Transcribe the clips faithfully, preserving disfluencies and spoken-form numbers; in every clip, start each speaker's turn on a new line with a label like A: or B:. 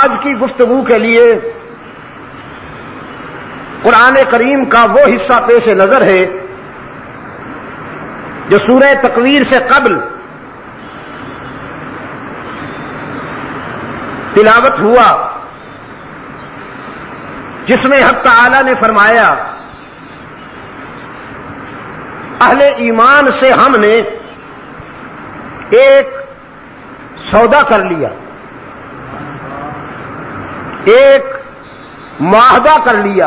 A: آج کی گفتگو کے لیے قرآن کریم کا وہ حصہ پیش نظر ہے جو سورہ تکویر سے قبل تلاوت ہوا، جس میں حق تعالی نے فرمایا اہل ایمان سے ہم نے ایک سودا کر لیا، ایک معاہدہ کر لیا،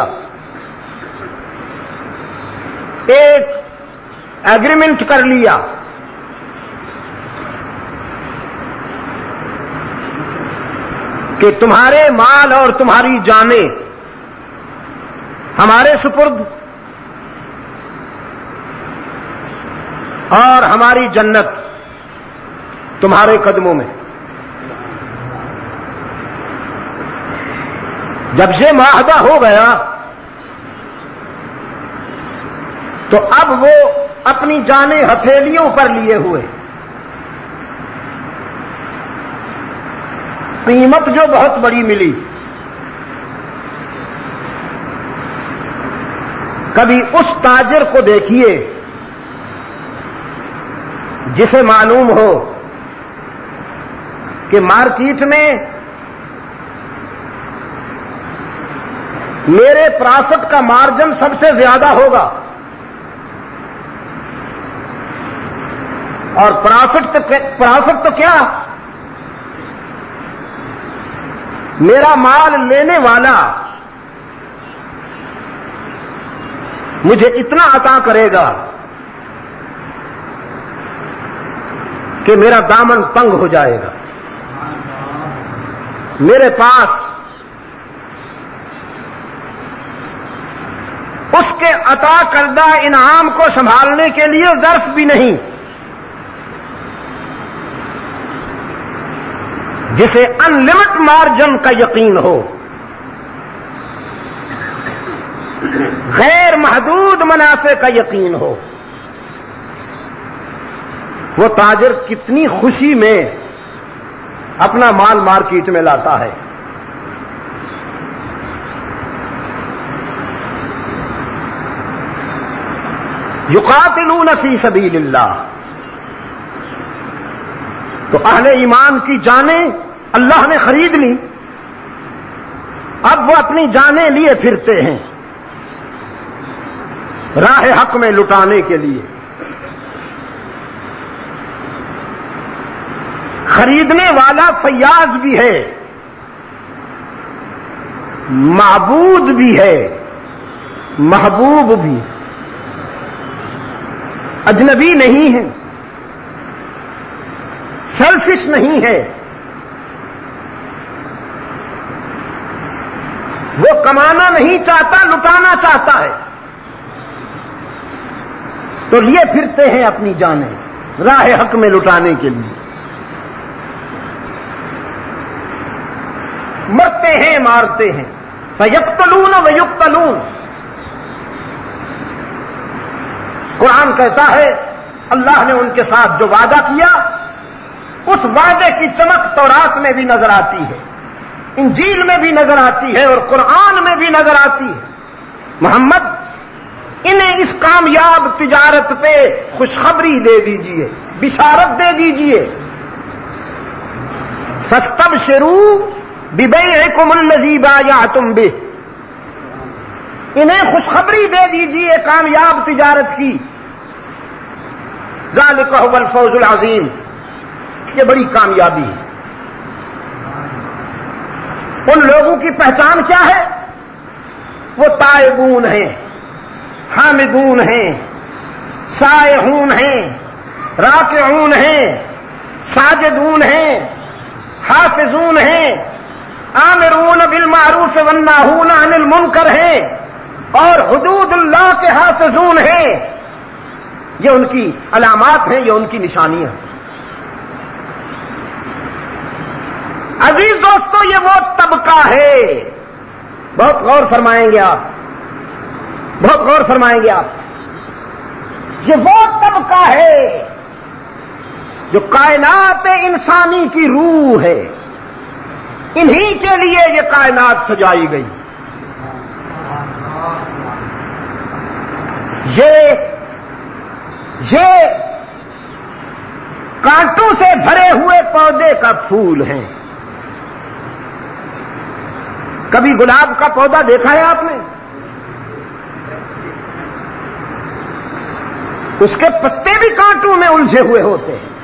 A: ایک ایگریمنٹ کر لیا کہ تمہارے مال اور تمہاری جانیں ہمارے سپرد اور ہماری جنت تمہارے قدموں میں۔ جب یہ معاہدہ ہو گیا تو اب وہ اپنی جانیں ہتھیلیوں پر لیے ہوئے، قیمت جو بہت بڑی ملی، کبھی اس تاجر کو دیکھیے جسے معلوم ہو کہ مارکیٹ میں میرے پرافٹ کا مارجن سب سے زیادہ ہوگا، اور پرافٹ تو پرافٹ تو کیا، میرا مال لینے والا مجھے اتنا عطا کرے گا کہ میرا دامن تنگ ہو جائے گا، میرے پاس اس کے عطا کردہ انعام کو سنبھالنے کے لیے ظرف بھی نہیں، جسے ان لمٹ مارجن کا یقین ہو، غیر محدود منافع کا یقین ہو، وہ تاجر کتنی خوشی میں اپنا مال مارکیٹ میں لاتا ہے۔ یقاتلون فی سبیل اللہ، تو اہل ایمان کی جانیں اللہ نے خرید لی، اب وہ اپنی جانیں لیے پھرتے ہیں راہ حق میں لٹانے کے لیے۔ خریدنے والا فیاض بھی ہے، معبود بھی ہے، محبوب بھی، اجنبی نہیں ہے، سیلفش نہیں ہے، وہ کمانا نہیں چاہتا، لٹانا چاہتا ہے، تو لیے پھرتے ہیں اپنی جانیں راہ حق میں لٹانے کے لیے، مرتے ہیں مارتے ہیں، فیقتلون ویقتلون۔ قرآن کہتا ہے اللہ نے ان کے ساتھ جو وعدہ کیا اس وعدے کی چمک تورات میں بھی نظر آتی ہے، انجیل میں بھی نظر آتی ہے، اور قرآن میں بھی نظر آتی ہے۔ محمد انہیں اس کامیاب تجارت پہ خوشخبری دے دیجئے، بشارت دے دیجئے، فاستبشروا ببیعکم الذی بایعتم بہ، انہیں خوشخبری دے دیجئے کامیاب تجارت کی، ذالک هو الفوز العظیم، یہ بڑی کامیابی ہے۔ ان لوگوں کی پہچان کیا ہے؟ وہ تائبون ہیں، حامدون ہیں، سائحون ہیں، راکعون ہیں، ساجدون ہیں، حافظون ہیں، آمرون بالمعروف والناہون عن المنکر ہیں، اور حدود اللہ کے حافظون ہیں۔ یہ ان کی علامات ہیں، یہ ان کی نشانیاں ہیں۔ عزیز دوستو، یہ وہ طبقہ ہے، بہت غور فرمائیں گے آپ، بہت غور فرمائیں گے آپ، یہ وہ طبقہ ہے جو کائنات انسانی کی روح ہے، انہی کے لیے یہ کائنات سجائی گئی. یہ یہ کانٹوں سے بھرے ہوئے پودے کا پھول ہیں. کبھی گلاب کا پودا دیکھا ہے آپ نے؟ اس کے پتے بھی کانٹوں میں الجھے ہوئے ہوتے ہیں.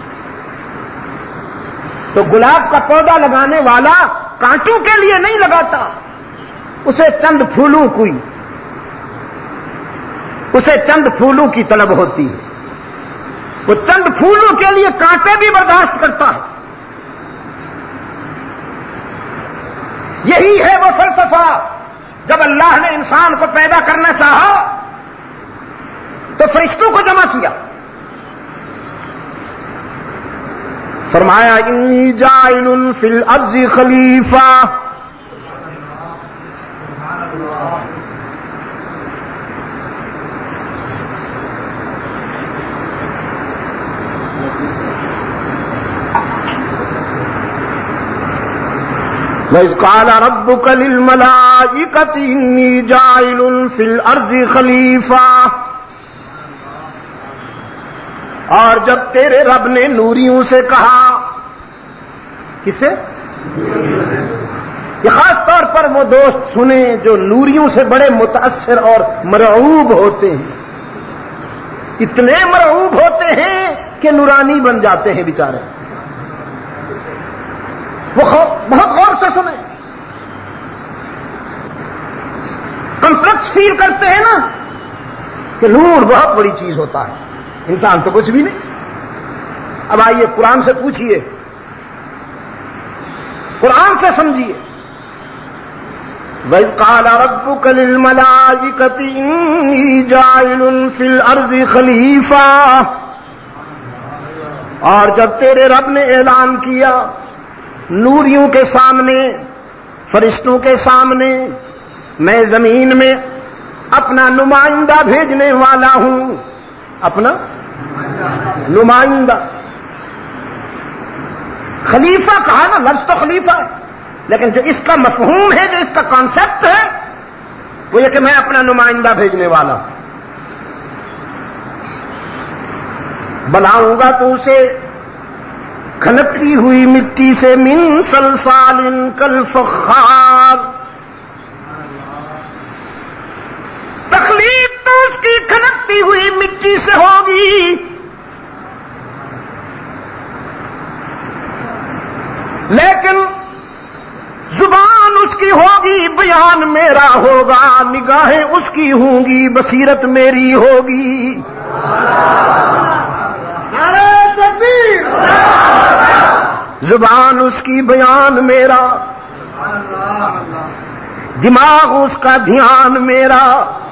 A: تو گلاب کا پودا لگانے والا کانٹوں کے لیے نہیں لگاتا، اسے چند پھولوں کی اسے چند پھولوں کی طلب ہوتی ہے. وہ چند پھولوں کے لیے کانٹے بھی برداشت کرتا ہے. یہی ہے وہ فلسفہ. جب اللہ نے انسان کو پیدا کرنا چاہا تو فرشتوں کو جمع کیا، فرمایا انی جاعل فی الارض خلیفہ. وَإِذْ قَالَ رَبُّكَ لِلْمَلَائِكَةِ إِنِّي جَاعِلٌ فِي الْأَرْضِ خَلِيفَةً. اور جب تیرے رب نے نوریوں سے کہا، کسے؟ یہ خاص طور پر وہ دوست سنیں جو نوریوں سے بڑے متاثر اور مرعوب ہوتے ہیں. اتنے مرعوب ہوتے ہیں کہ نورانی بن جاتے ہیں بیچارے. وہ بہت غور سے سنیں. کمپلیکس فیل کرتے ہیں نا کہ نور بہت بڑی چیز ہوتا ہے، انسان تو کچھ بھی نہیں. اب آئیے قرآن سے پوچھئے، قرآن سے سمجھیے. وَإِذْ قَالَ رَبُّكَ لِلْمَلَائِكَةِ إِنِّي جَاعِلٌ فِي الْأَرْضِ خَلِيفَةً. اور جب تیرے رب نے اعلان کیا نوریوں کے سامنے، فرشتوں کے سامنے، میں زمین میں اپنا نمائندہ بھیجنے والا ہوں. اپنا نمائندہ. خلیفہ کہا نا، لفظ تو خلیفہ ہے، لیکن جو اس کا مفہوم ہے، جو اس کا کانسیپٹ ہے، وہ یہ کہ میں اپنا نمائندہ بھیجنے والا ہوں. بناؤں گا تو اسے کھنکتی ہوئی مٹی سے، من صلصال کالفخار. تخلیق تو اس کی کھنکتی ہوئی مٹی سے ہوگی، لیکن زبان اس کی ہوگی، بیان میرا ہوگا، نگاہیں اس کی ہوں گی، بصیرت میری ہوگی. نعرہ تکبیر. زبان اس کی، بیان میرا، دماغ اس کا، دھیان میرا،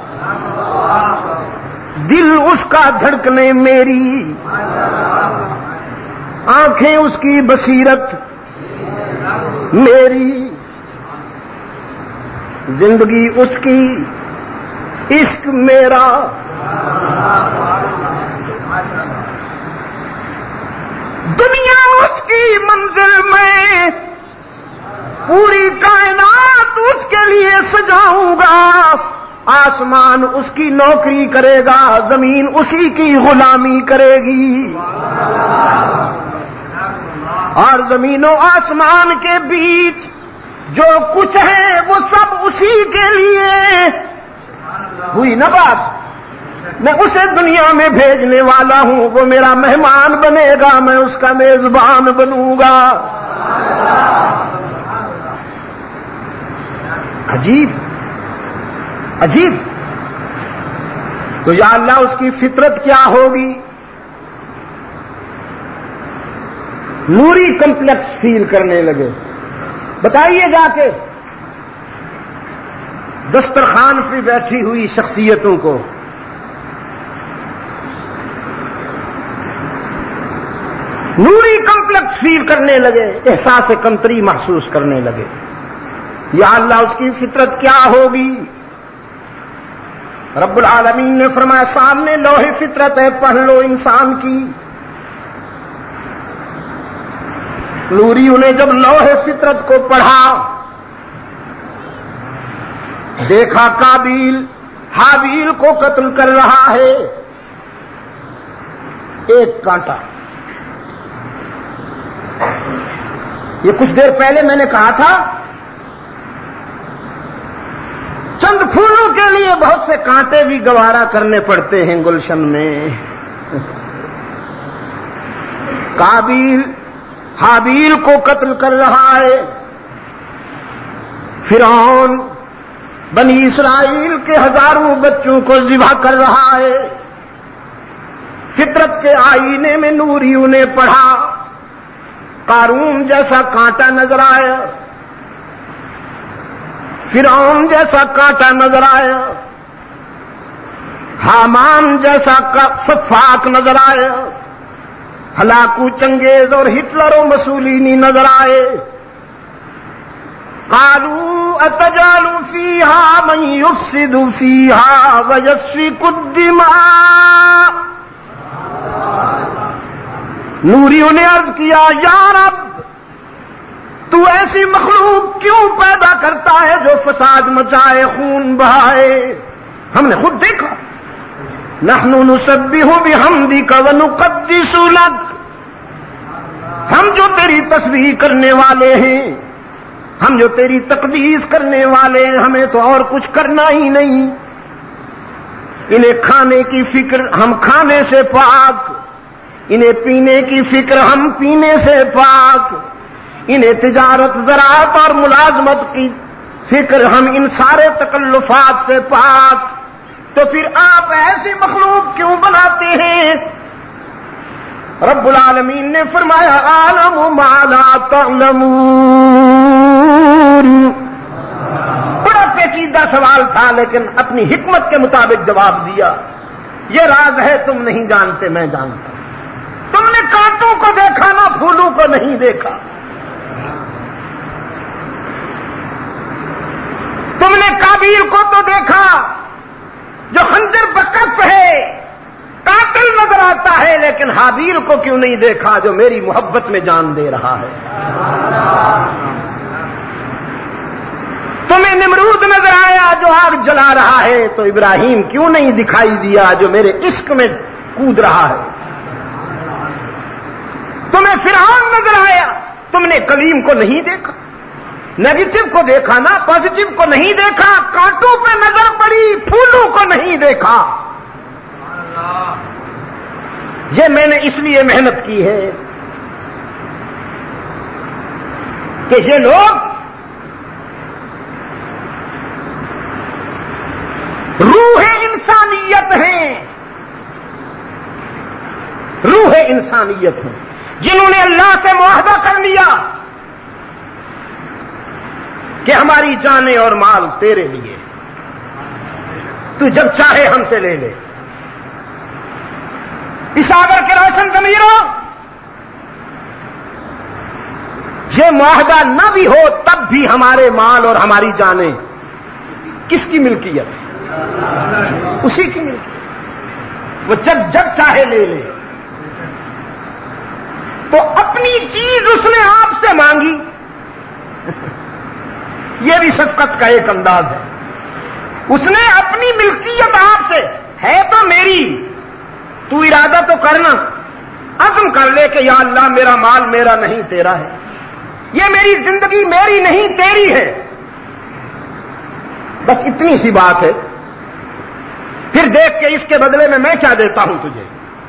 A: دل اس کا، دھڑکنے میری، آنکھیں اس کی، بصیرت میری، زندگی اس کی، عشق میرا. دنیا اس کی منزل میں، پوری کائنات اس کے لیے سجاؤں گا. آسمان اس کی نوکری کرے گا، زمین اسی کی غلامی کرے گی. اور زمین و آسمان کے بیچ جو کچھ ہے وہ سب اسی کے لیے. ہوئی نا بات؟ میں اسے دنیا میں بھیجنے والا ہوں، وہ میرا مہمان بنے گا، میں اس کا میزبان بنوں گا. عجیب عجیب. تو یا اللہ اس کی فطرت کیا ہوگی؟ نوری کمپلیکس فیل کرنے لگے. بتائیے جا کے دسترخوان پہ بیٹھی ہوئی شخصیتوں کو، نوری کمپلیکس فیل کرنے لگے، احساس کمتری محسوس کرنے لگے. یا اللہ اس کی فطرت کیا ہوگی؟ رب العالمین نے فرمایا سامنے لوح فطرت ہے، پڑھ لو انسان کی. نوریوں نے جب لوح فطرت کو پڑھا، دیکھا قابیل حابیل کو قتل کر رہا ہے، ایک کانٹا۔ یہ کچھ دیر پہلے میں نے کہا تھا چند پھولوں کے لیے بہت سے کانٹے بھی گوارا کرنے پڑتے ہیں گلشن میں۔ قابیل حابیل کو قتل کر رہا ہے، فرعون بنی اسرائیل کے ہزاروں بچوں کو ذبح کر رہا ہے۔ فطرت کے آئینے میں نوریوں نے پڑھا، قارون جیسا کانٹا نظر آیا، فرعون جیسا کانٹا نظر آیا، حامان جیسا سفاک نظر آیا، ہلاکو چنگیز اور ہٹلر و مسولینی نظر آئے۔ قالوا اتجعل فيها من يفسد فيها ويسفك الدماء۔ نوریوں نے عرض کیا، یا رب تو ایسی مخلوق کیوں پیدا کرتا ہے جو فساد مچائے، خون بہائے؟ ہم نے خود دیکھا، نحن نسبح بحمدک ونقدس لک، ہم جو تیری تسبیح کرنے والے ہیں، ہم جو تیری تقدیس کرنے والے ہیں، ہمیں تو اور کچھ کرنا ہی نہیں۔ انہیں کھانے کی فکر، ہم کھانے سے پاک، انہیں پینے کی فکر، ہم پینے سے پاک، انہیں تجارت زراعت اور ملازمت کی فکر، ہم ان سارے تکلفات سے پاک، تو پھر آپ ایسی مخلوق کیوں بناتے ہیں؟ رب العالمین نے فرمایا عالم ما لا تعلمون۔ بڑا پیچیدہ سوال تھا لیکن اپنی حکمت کے مطابق جواب دیا، یہ راز ہے تم نہیں جانتے، میں جانتا ہوں۔ تم نے کانٹوں کو دیکھا نہ پھولوں کو نہیں دیکھا، تم نے قابیل کو تو دیکھا جو خنجر بکف ہے، قاتل نظر آتا ہے، لیکن حابیل کو کیوں نہیں دیکھا جو میری محبت میں جان دے رہا ہے؟ تمہیں نمرود نظر آیا جو آگ جلا رہا ہے، تو ابراہیم کیوں نہیں دکھائی دیا جو میرے عشق میں کود رہا ہے؟ تمہیں فرعون نظر آیا، تم نے کلیم کو نہیں دیکھا، نیگیٹو کو دیکھا نا، پازیٹو کو نہیں دیکھا، کانٹوں پہ نظر پڑی، پھولوں کو نہیں دیکھا۔ یہ میں نے اس لیے محنت کی ہے کہ یہ لوگ روح انسانیت ہیں، روح انسانیت ہیں، جنہوں نے اللہ سے معاہدہ کر لیا کہ ہماری جانیں اور مال تیرے لیے، تو جب چاہے ہم سے لے لے۔ پشاور کے روشن ضمیروں، یہ معاہدہ نہ بھی ہو تب بھی ہمارے مال اور ہماری جانیں کس کی ملکیت ہے؟ اسی کی ملکیت، وہ جب جب چاہے لے لے۔ تو اپنی چیز اس نے آپ سے مانگی، یہ بھی شفقت کا ایک انداز ہے۔ اس نے اپنی ملکیت آپ سے، ہے تو میری، تو ارادہ تو کرنا، عزم کر لے کہ یا اللہ میرا مال میرا نہیں تیرا ہے، یہ میری زندگی میری نہیں تیری ہے، بس اتنی سی بات ہے۔ پھر دیکھ کے اس کے بدلے میں میں کیا دیتا ہوں تجھے۔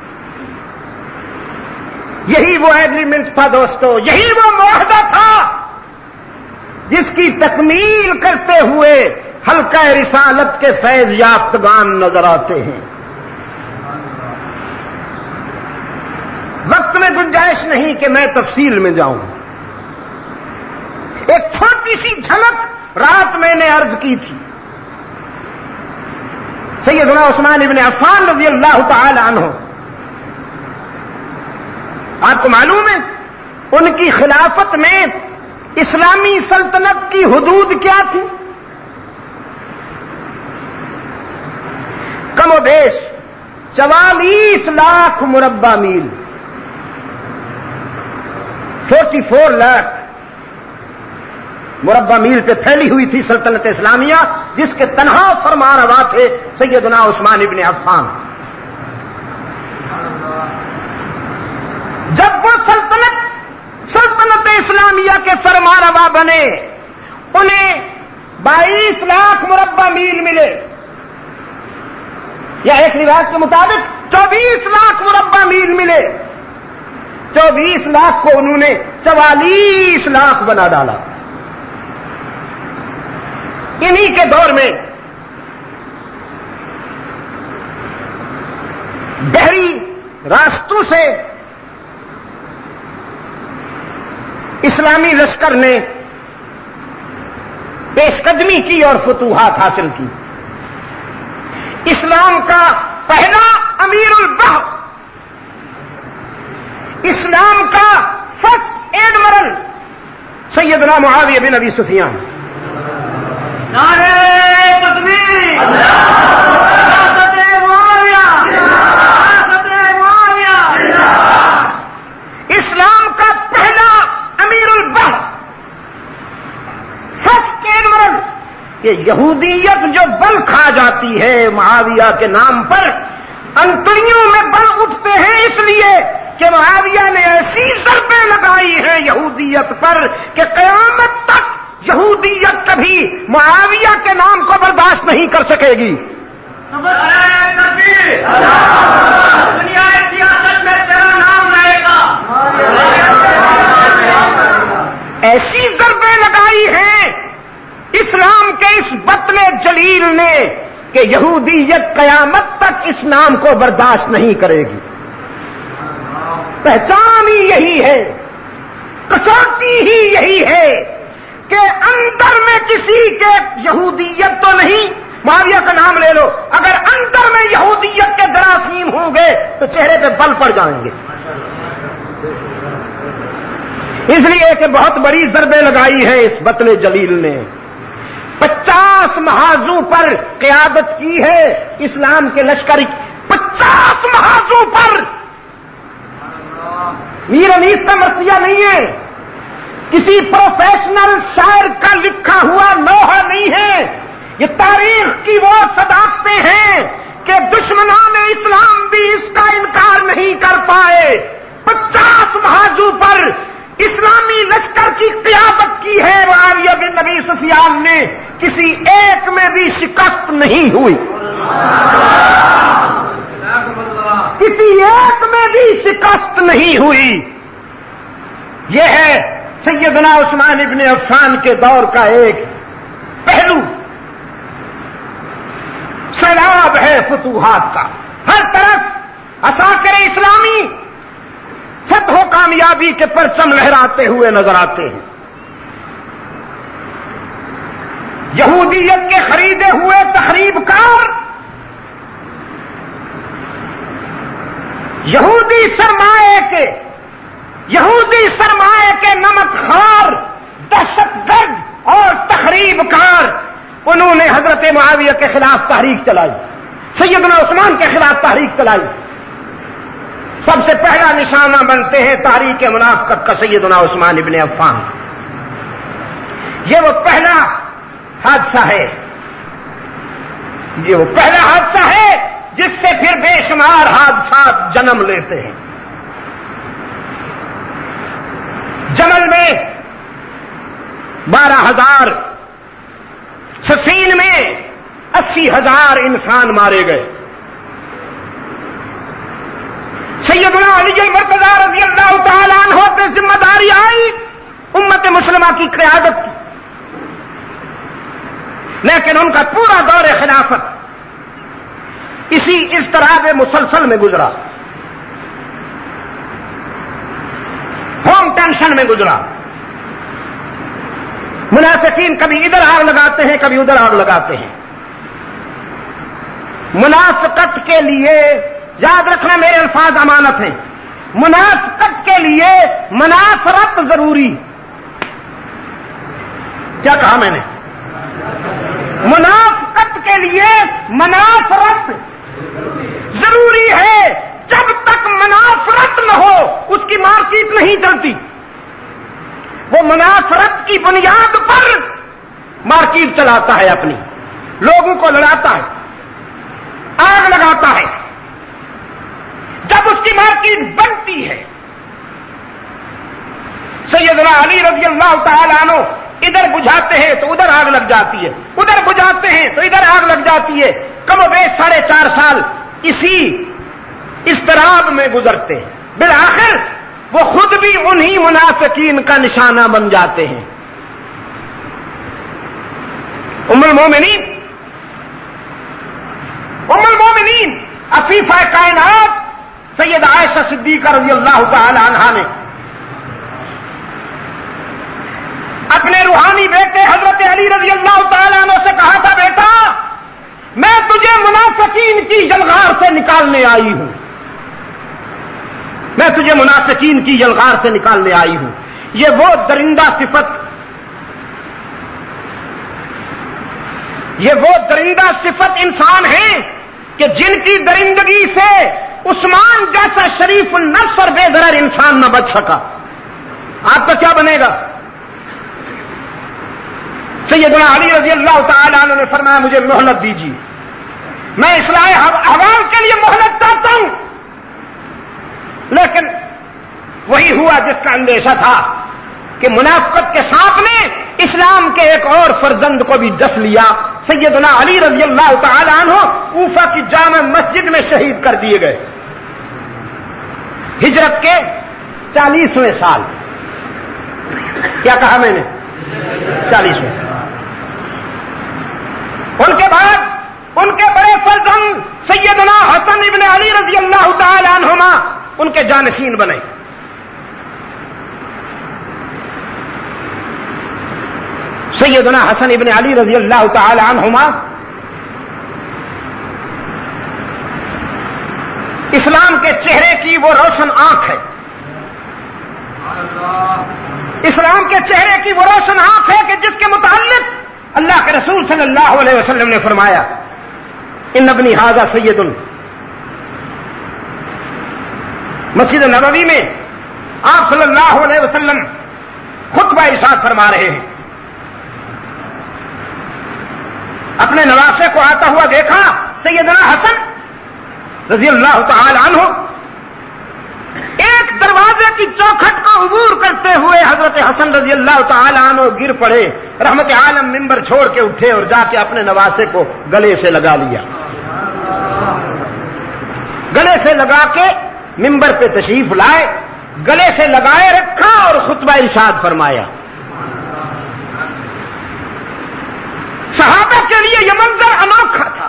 A: یہی وہ ایگریمنٹ تھا دوستو، یہی وہ معاہدہ تھا جس کی تکمیل کرتے ہوئے حلقہ رسالت کے فیض یافتگان نظر آتے ہیں۔ وقت میں گنجائش نہیں کہ میں تفصیل میں جاؤں، ایک چھوٹی سی جھلک رات میں نے عرض کی تھی۔ سیدنا عثمان ابن عفان رضی اللہ تعالی عنہ، آپ کو معلوم ہے ان کی خلافت میں اسلامی سلطنت کی حدود کیا تھی؟ کم و بیش چوالیس لاکھ مربع میل، چوٹی فور لاکھ مربع میل پہ پھیلی ہوئی تھی سلطنت اسلامیہ، جس کے تنہا فرمان روا تھے سیدنا عثمان ابن عفان۔ جب وہ سلطنت سلطنت اسلامیہ کے فرمان روا بنے، انہیں بائیس لاکھ مربع میل ملے، یا ایک روایت کے مطابق چوبیس لاکھ مربع میل ملے۔ چوبیس لاکھ کو انہوں نے چوالیس لاکھ بنا ڈالا۔ انہی کے دور میں بحری راستوں سے اسلامی لشکر نے پیش قدمی کی اور فتوحات حاصل کی۔ اسلام کا پہلا امیر البحر، اسلام کا فرسٹ ایڈمرل سیدنا معاویہ بن ابی سفیان۔ نعرہ تکبیر، ریاست معاویہ، ریاست معاویہ۔ اسلام کا پہلا امیر البحر، فرسٹ ایڈمرل۔ یہ یہودیت جو بل کھا جاتی ہے معاویہ کے نام پر، انتڑیوں میں بل اٹھتے ہیں اس لیے کہ معاویہ نے ایسی ضربیں لگائی ہیں یہودیت پر کہ قیامت تک یہودیت کبھی معاویہ کے نام کو برداشت نہیں کر سکے گی۔ دنیا سیاست میں تیرا نام رہے گا۔ ایسی ضربیں لگائی ہیں اسلام کے اس بطل جلیل نے کہ یہودیت قیامت تک اس نام کو برداشت نہیں کرے گی۔ پہچان ہی یہی ہے، کسوٹی ہی یہی ہے کہ اندر میں کسی کے یہودیت تو نہیں، معاویہ کا نام لے لو، اگر اندر میں یہودیت کے جراثیم ہوں گے تو چہرے پہ بل پڑ جائیں گے۔ اس لیے کہ بہت بڑی ضربیں لگائی ہے اس بطل جلیل نے، پچاس محاذوں پر قیادت کی ہے اسلام کے لشکر، پچاس محاذوں پر۔ میر انیس کا مرثیہ نہیں ہے، کسی پروفیشنل شاعر کا لکھا ہوا لوحہ نہیں ہے، یہ تاریخ کی وہ صداقتیں ہیں کہ دشمنان اسلام بھی اس کا انکار نہیں کر پائے۔ پچاس محاذوں پر اسلامی لشکر کی قیادت کی ہے معاویہ بن ابی سفیان نے، کسی ایک میں بھی شکست نہیں ہوئی، کسی ایک میں بھی شکست نہیں ہوئی۔ یہ ہے سیدنا عثمان ابن عفان کے دور کا ایک پہلو، سیلاب ہے فتوحات کا، ہر طرف عساکر اسلامی فتح و کامیابی کے پرچم لہراتے ہوئے نظر آتے ہیں۔ یہودیت کے خریدے ہوئے تخریب کار، یہودی سرمایہ کے یہودی سرمایہ کے نمک خار، دہشت گرد اور تخریب کار، انہوں نے حضرت معاویہ کے خلاف تحریک چلائی، سیدنا عثمان کے خلاف تحریک چلائی۔ سب سے پہلا نشانہ بنتے ہیں تحریک منافقت کا سیدنا عثمان ابن عفان۔ یہ وہ پہلا حادثہ ہے، یہ وہ پہلا حادثہ ہے جس سے پھر بے شمار حادثات جنم لیتے ہیں۔ جمل میں بارہ ہزار، سفین میں اسی ہزار انسان مارے گئے۔ سیدنا علی المرتضیٰ رضی اللہ تعالیٰ عنہ پہ ذمہ داری آئی امت مسلمہ کی قیادت کی، لیکن ان کا پورا دور خلافت اسی اضطراب مسلسل میں گزرا، ہوم ٹینشن میں گزرا۔ منافقین کبھی ادھر آگ لگاتے ہیں، کبھی ادھر آگ لگاتے ہیں۔ منافقت کے لیے یاد رکھنا، میرے الفاظ امانت ہیں، منافقت کے لیے منافرت ضروری۔ کیا کہا میں نے؟ منافقت کے لیے منافرت ضروری ہے۔ جب تک منافرت نہ ہو اس کی مارکیٹ نہیں چلتی۔ وہ منافرت کی بنیاد پر مارکیٹ چلاتا ہے، اپنی لوگوں کو لڑاتا ہے، آگ لگاتا ہے۔ جب اس کی مارکیٹ بنتی ہے، سیدنا علی رضی اللہ تعالی عنہ ادھر بجھاتے ہیں تو ادھر آگ لگ جاتی ہے، ادھر بجھاتے ہیں تو ادھر آگ لگ جاتی ہے۔ کم و بیش ساڑھے چار سال اسی اضطراب میں گزرتے ہیں، بالآخر وہ خود بھی انہی منافقین کا نشانہ بن جاتے ہیں۔ ام المومنین ام المومنین عفیفہ کائنات سیدہ عائشہ صدیقہ رضی اللہ تعالی عنہا نے اپنے روحانی بیٹے حضرت علی رضی اللہ تعالی عنہ سے کہا تھا، بیٹا میں تجھے منافقین کی یلغار سے نکالنے آئی ہوں، میں تجھے منافقین کی یلغار سے نکالنے آئی ہوں۔ یہ وہ درندہ صفت یہ وہ درندہ صفت انسان ہیں کہ جن کی درندگی سے عثمان جیسا شریف النفس اور بے ضرر انسان نہ بچ سکا۔ آپ کا کیا بنے گا؟ سیدنا علی رضی اللہ تعالی عنہ نے فرمایا مجھے مہلت دیجیے، میں اصلاح احوال کے لیے مہلت چاہتا ہوں۔ لیکن وہی ہوا جس کا اندیشہ تھا کہ منافقت کے ساتھ نے اسلام کے ایک اور فرزند کو بھی ڈس لیا۔ سیدنا علی رضی اللہ تعالی عنہ کوفہ کی جامع مسجد میں شہید کر دیے گئے، ہجرت کے چالیسویں سال۔ کیا کہا میں نے؟ چالیسویں۔ ان کے بعد ان کے بڑے فرزند سیدنا حسن ابن علی رضی اللہ تعالی عنہما ان کے جانشین بنے۔ سیدنا حسن ابن علی رضی اللہ تعالی عنہما اسلام کے چہرے کی وہ روشن آنکھ ہے، اسلام کے چہرے کی وہ روشن آنکھ ہے کہ جس کے متعلق اللہ کے رسول صلی اللہ علیہ وسلم نے فرمایا ان ابنی ھذا سید۔ مسجد نبوی میں آپ صلی اللہ علیہ وسلم خطبہ ارشاد فرما رہے ہیں، اپنے نواسے کو آتا ہوا دیکھا، سیدنا حسن رضی اللہ تعالی عنہ ایک دروازے کی چوکھٹ کا عبور کرتے ہوئے حضرت حسن رضی اللہ تعالی عنہ گر پڑے، رحمت عالم ممبر چھوڑ کے اٹھے اور جا کے اپنے نواسے کو گلے سے لگا لیا، گلے سے لگا کے ممبر پہ تشریف لائے، گلے سے لگائے رکھا اور خطبہ ارشاد فرمایا۔ صحابہ کے لیے یہ منظر انوکھا تھا،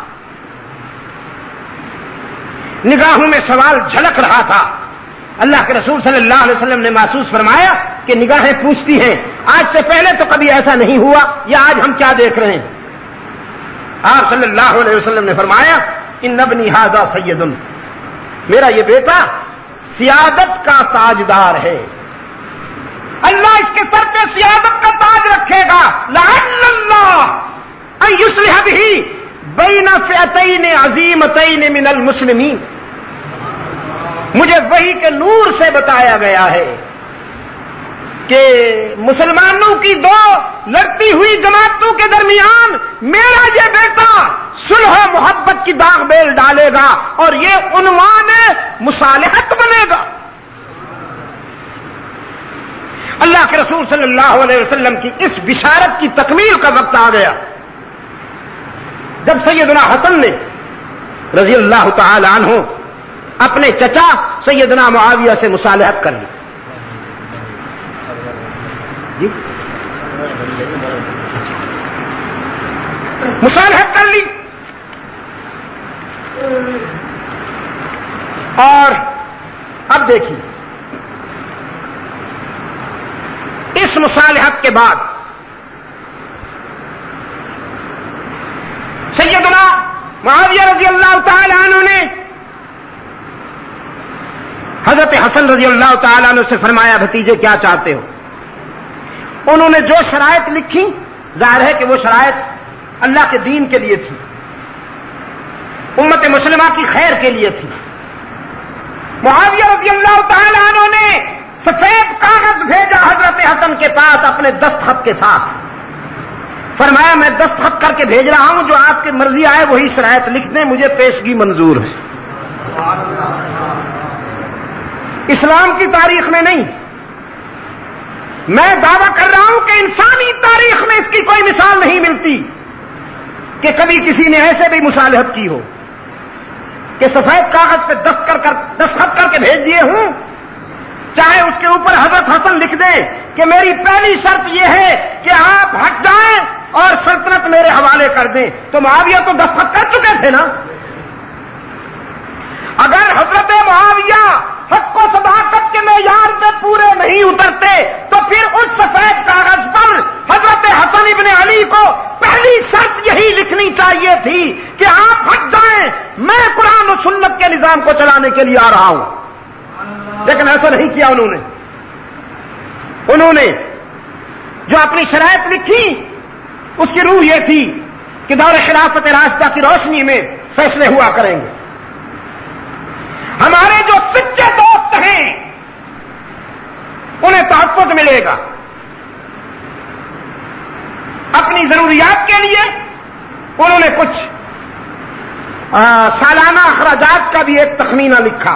A: نگاہوں میں سوال جھلک رہا تھا۔ اللہ کے رسول صلی اللہ علیہ وسلم نے محسوس فرمایا کہ نگاہیں پوچھتی ہیں، آج سے پہلے تو کبھی ایسا نہیں ہوا، یا آج ہم کیا دیکھ رہے ہیں؟ آپ صلی اللہ علیہ وسلم نے فرمایا ان ابنی ھذا سید، میرا یہ بیٹا سیادت کا تاجدار ہے، اللہ اس کے سر پہ سیادت کا تاج رکھے گا۔ لعل اللہ ان یصلح بہ بین فئتین عظیمتین من المسلمین، مجھے وحی کے نور سے بتایا گیا ہے کہ مسلمانوں کی دو لڑتی ہوئی جماعتوں کے درمیان میرا یہ بیٹا صلح و محبت کی داغ بیل ڈالے گا اور یہ عنوان مصالحت بنے گا۔ اللہ کے رسول صلی اللہ علیہ وسلم کی اس بشارت کی تکمیل کا وقت آ گیا جب سیدنا حسن نے رضی اللہ تعالی عنہ اپنے چچا سیدنا معاویہ سے مصالحت کر لی۔ جی مصالحت کر لی اور اب دیکھیے اس مصالحت کے بعد سیدنا معاویہ رضی اللہ تعالی عنہ نے حضرت حسن رضی اللہ تعالی عنہ سے فرمایا بھتیجے کیا چاہتے ہو؟ انہوں نے جو شرائط لکھی ظاہر ہے کہ وہ شرائط اللہ کے دین کے لیے تھی، امت مسلمہ کی خیر کے لیے تھی۔ معاویہ رضی اللہ تعالی عنہ نے سفید کاغذ بھیجا حضرت حسن کے پاس اپنے دستخط کے ساتھ. فرمایا میں دستخط کر کے بھیج رہا ہوں، جو آپ کی مرضی آئے وہی شرائط لکھ دیں، مجھے پیشگی منظور ہے. اسلام کی تاریخ میں نہیں، میں دعویٰ کر رہا ہوں کہ انسانی تاریخ میں اس کی کوئی مثال نہیں ملتی کہ کبھی کسی نے ایسے بھی مصالحت کی ہو کہ سفید کاغذ پہ دست کر کر دستخط کر کے بھیج دیے ہوں، چاہے اس کے اوپر حضرت حسن لکھ دیں کہ میری پہلی شرط یہ ہے کہ آپ ہٹ جائیں اور سلطنت میرے حوالے کر دیں. تو معاویہ تو دستخط کر چکے تھے نا. اگر حضرت معاویہ حق و صداقت کے معیار پہ پورے نہیں اترتے تو پھر اس سفید کاغذ پر حضرت حسن ابن علی کو پہلی شرط یہی لکھنی چاہیے تھی کہ آپ ہٹ جائیں، میں قرآن و سنت کے نظام کو چلانے کے لیے آ رہا ہوں. لیکن ایسا نہیں کیا انہوں نے. انہوں نے جو اپنی شرائط لکھی اس کی روح یہ تھی کہ دور خلافت راشدہ کی روشنی میں فیصلے ہوا کریں گے. ہمارے جو سچے دوست ہیں انہیں تحفظ ملے گا. اپنی ضروریات کے لیے انہوں نے کچھ سالانہ اخراجات کا بھی ایک تخمینہ لکھا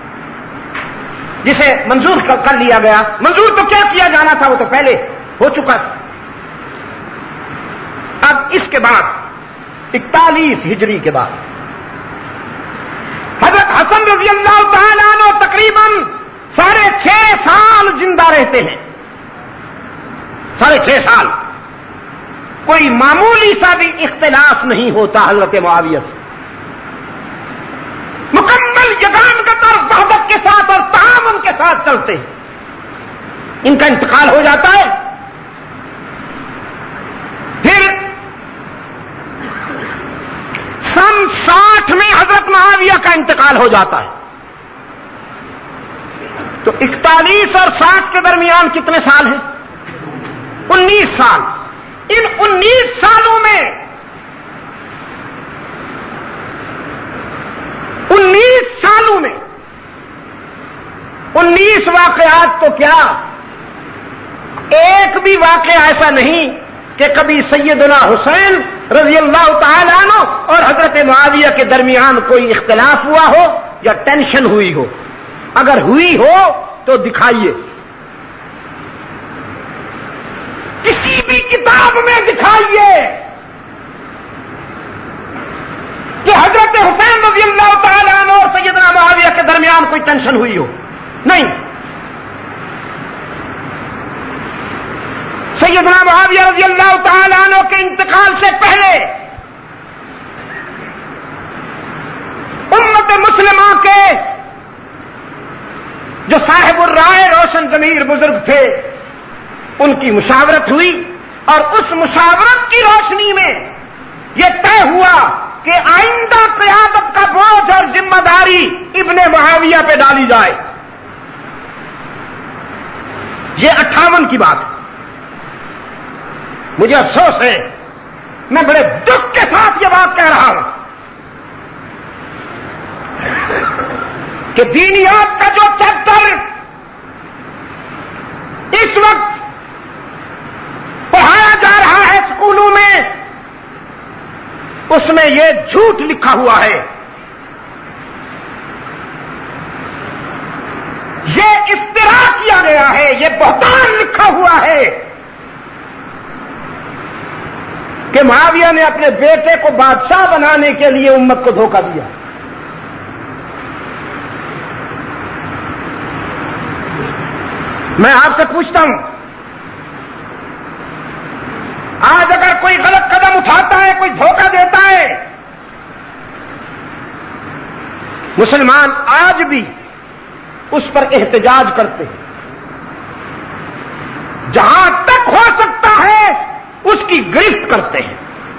A: جسے منظور کر لیا گیا. منظور تو کیا کیا جانا تھا، وہ تو پہلے ہو چکا تھا. اب اس کے بعد اکتالیس ہجری کے بعد حضرت حسن رضی اللہ تعالیٰ عنہ تقریباً ساڑھے چھ سال زندہ رہتے ہیں. ساڑھے چھ سال کوئی معمولی سا بھی اختلاف نہیں ہوتا حضرت معاویہ سے. مکمل یگانگت اور وحدت کے ساتھ اور تعاون کے ساتھ چلتے ہیں. ان کا انتقال ہو جاتا ہے. پھر سن ساٹھ میں حضرت معاویہ کا انتقال ہو جاتا ہے. تو اکتالیس اور ساٹھ کے درمیان کتنے سال ہیں؟ انیس سال. ان انیس سالوں میں انیس سالوں میں انیس واقعات تو کیا ایک بھی واقعہ ایسا نہیں کہ کبھی سیدنا حسین رضی اللہ تعالی عنہ اور حضرت معاویہ کے درمیان کوئی اختلاف ہوا ہو یا ٹینشن ہوئی ہو. اگر ہوئی ہو تو دکھائیے، کسی بھی کتاب میں دکھائیے کہ حضرت حسین رضی اللہ تعالی عنہ اور سیدنا معاویہ کے درمیان کوئی ٹینشن ہوئی ہو. نہیں. سیدنا معاویہ رضی اللہ تعالی عنہ کے انتقال سے پہلے امت مسلمہ کے جو صاحب الرائے روشن ضمیر بزرگ تھے ان کی مشاورت ہوئی اور اس مشاورت کی روشنی میں یہ طے ہوا کہ آئندہ قیادت کا بوجھ اور ذمہ داری ابن معاویہ پہ ڈالی جائے. یہ اٹھاون کی بات ہے. مجھے افسوس ہے، میں بڑے دکھ کے ساتھ یہ بات کہہ رہا ہوں کہ دینیات کا جو چیپٹر اس وقت پڑھایا جا رہا ہے اسکولوں میں اس میں یہ جھوٹ لکھا ہوا ہے، یہ افترا کیا گیا ہے، یہ بہتان لکھا ہوا ہے کہ معاویہ نے اپنے بیٹے کو بادشاہ بنانے کے لیے امت کو دھوکہ دیا. میں آپ سے پوچھتا ہوں، آج اگر کوئی غلط قدم اٹھاتا ہے، کوئی دھوکہ دیتا ہے، مسلمان آج بھی اس پر احتجاج کرتے ہیں. جہاں تک ہو سکتا ہے اس کی گرفت کرتے ہیں.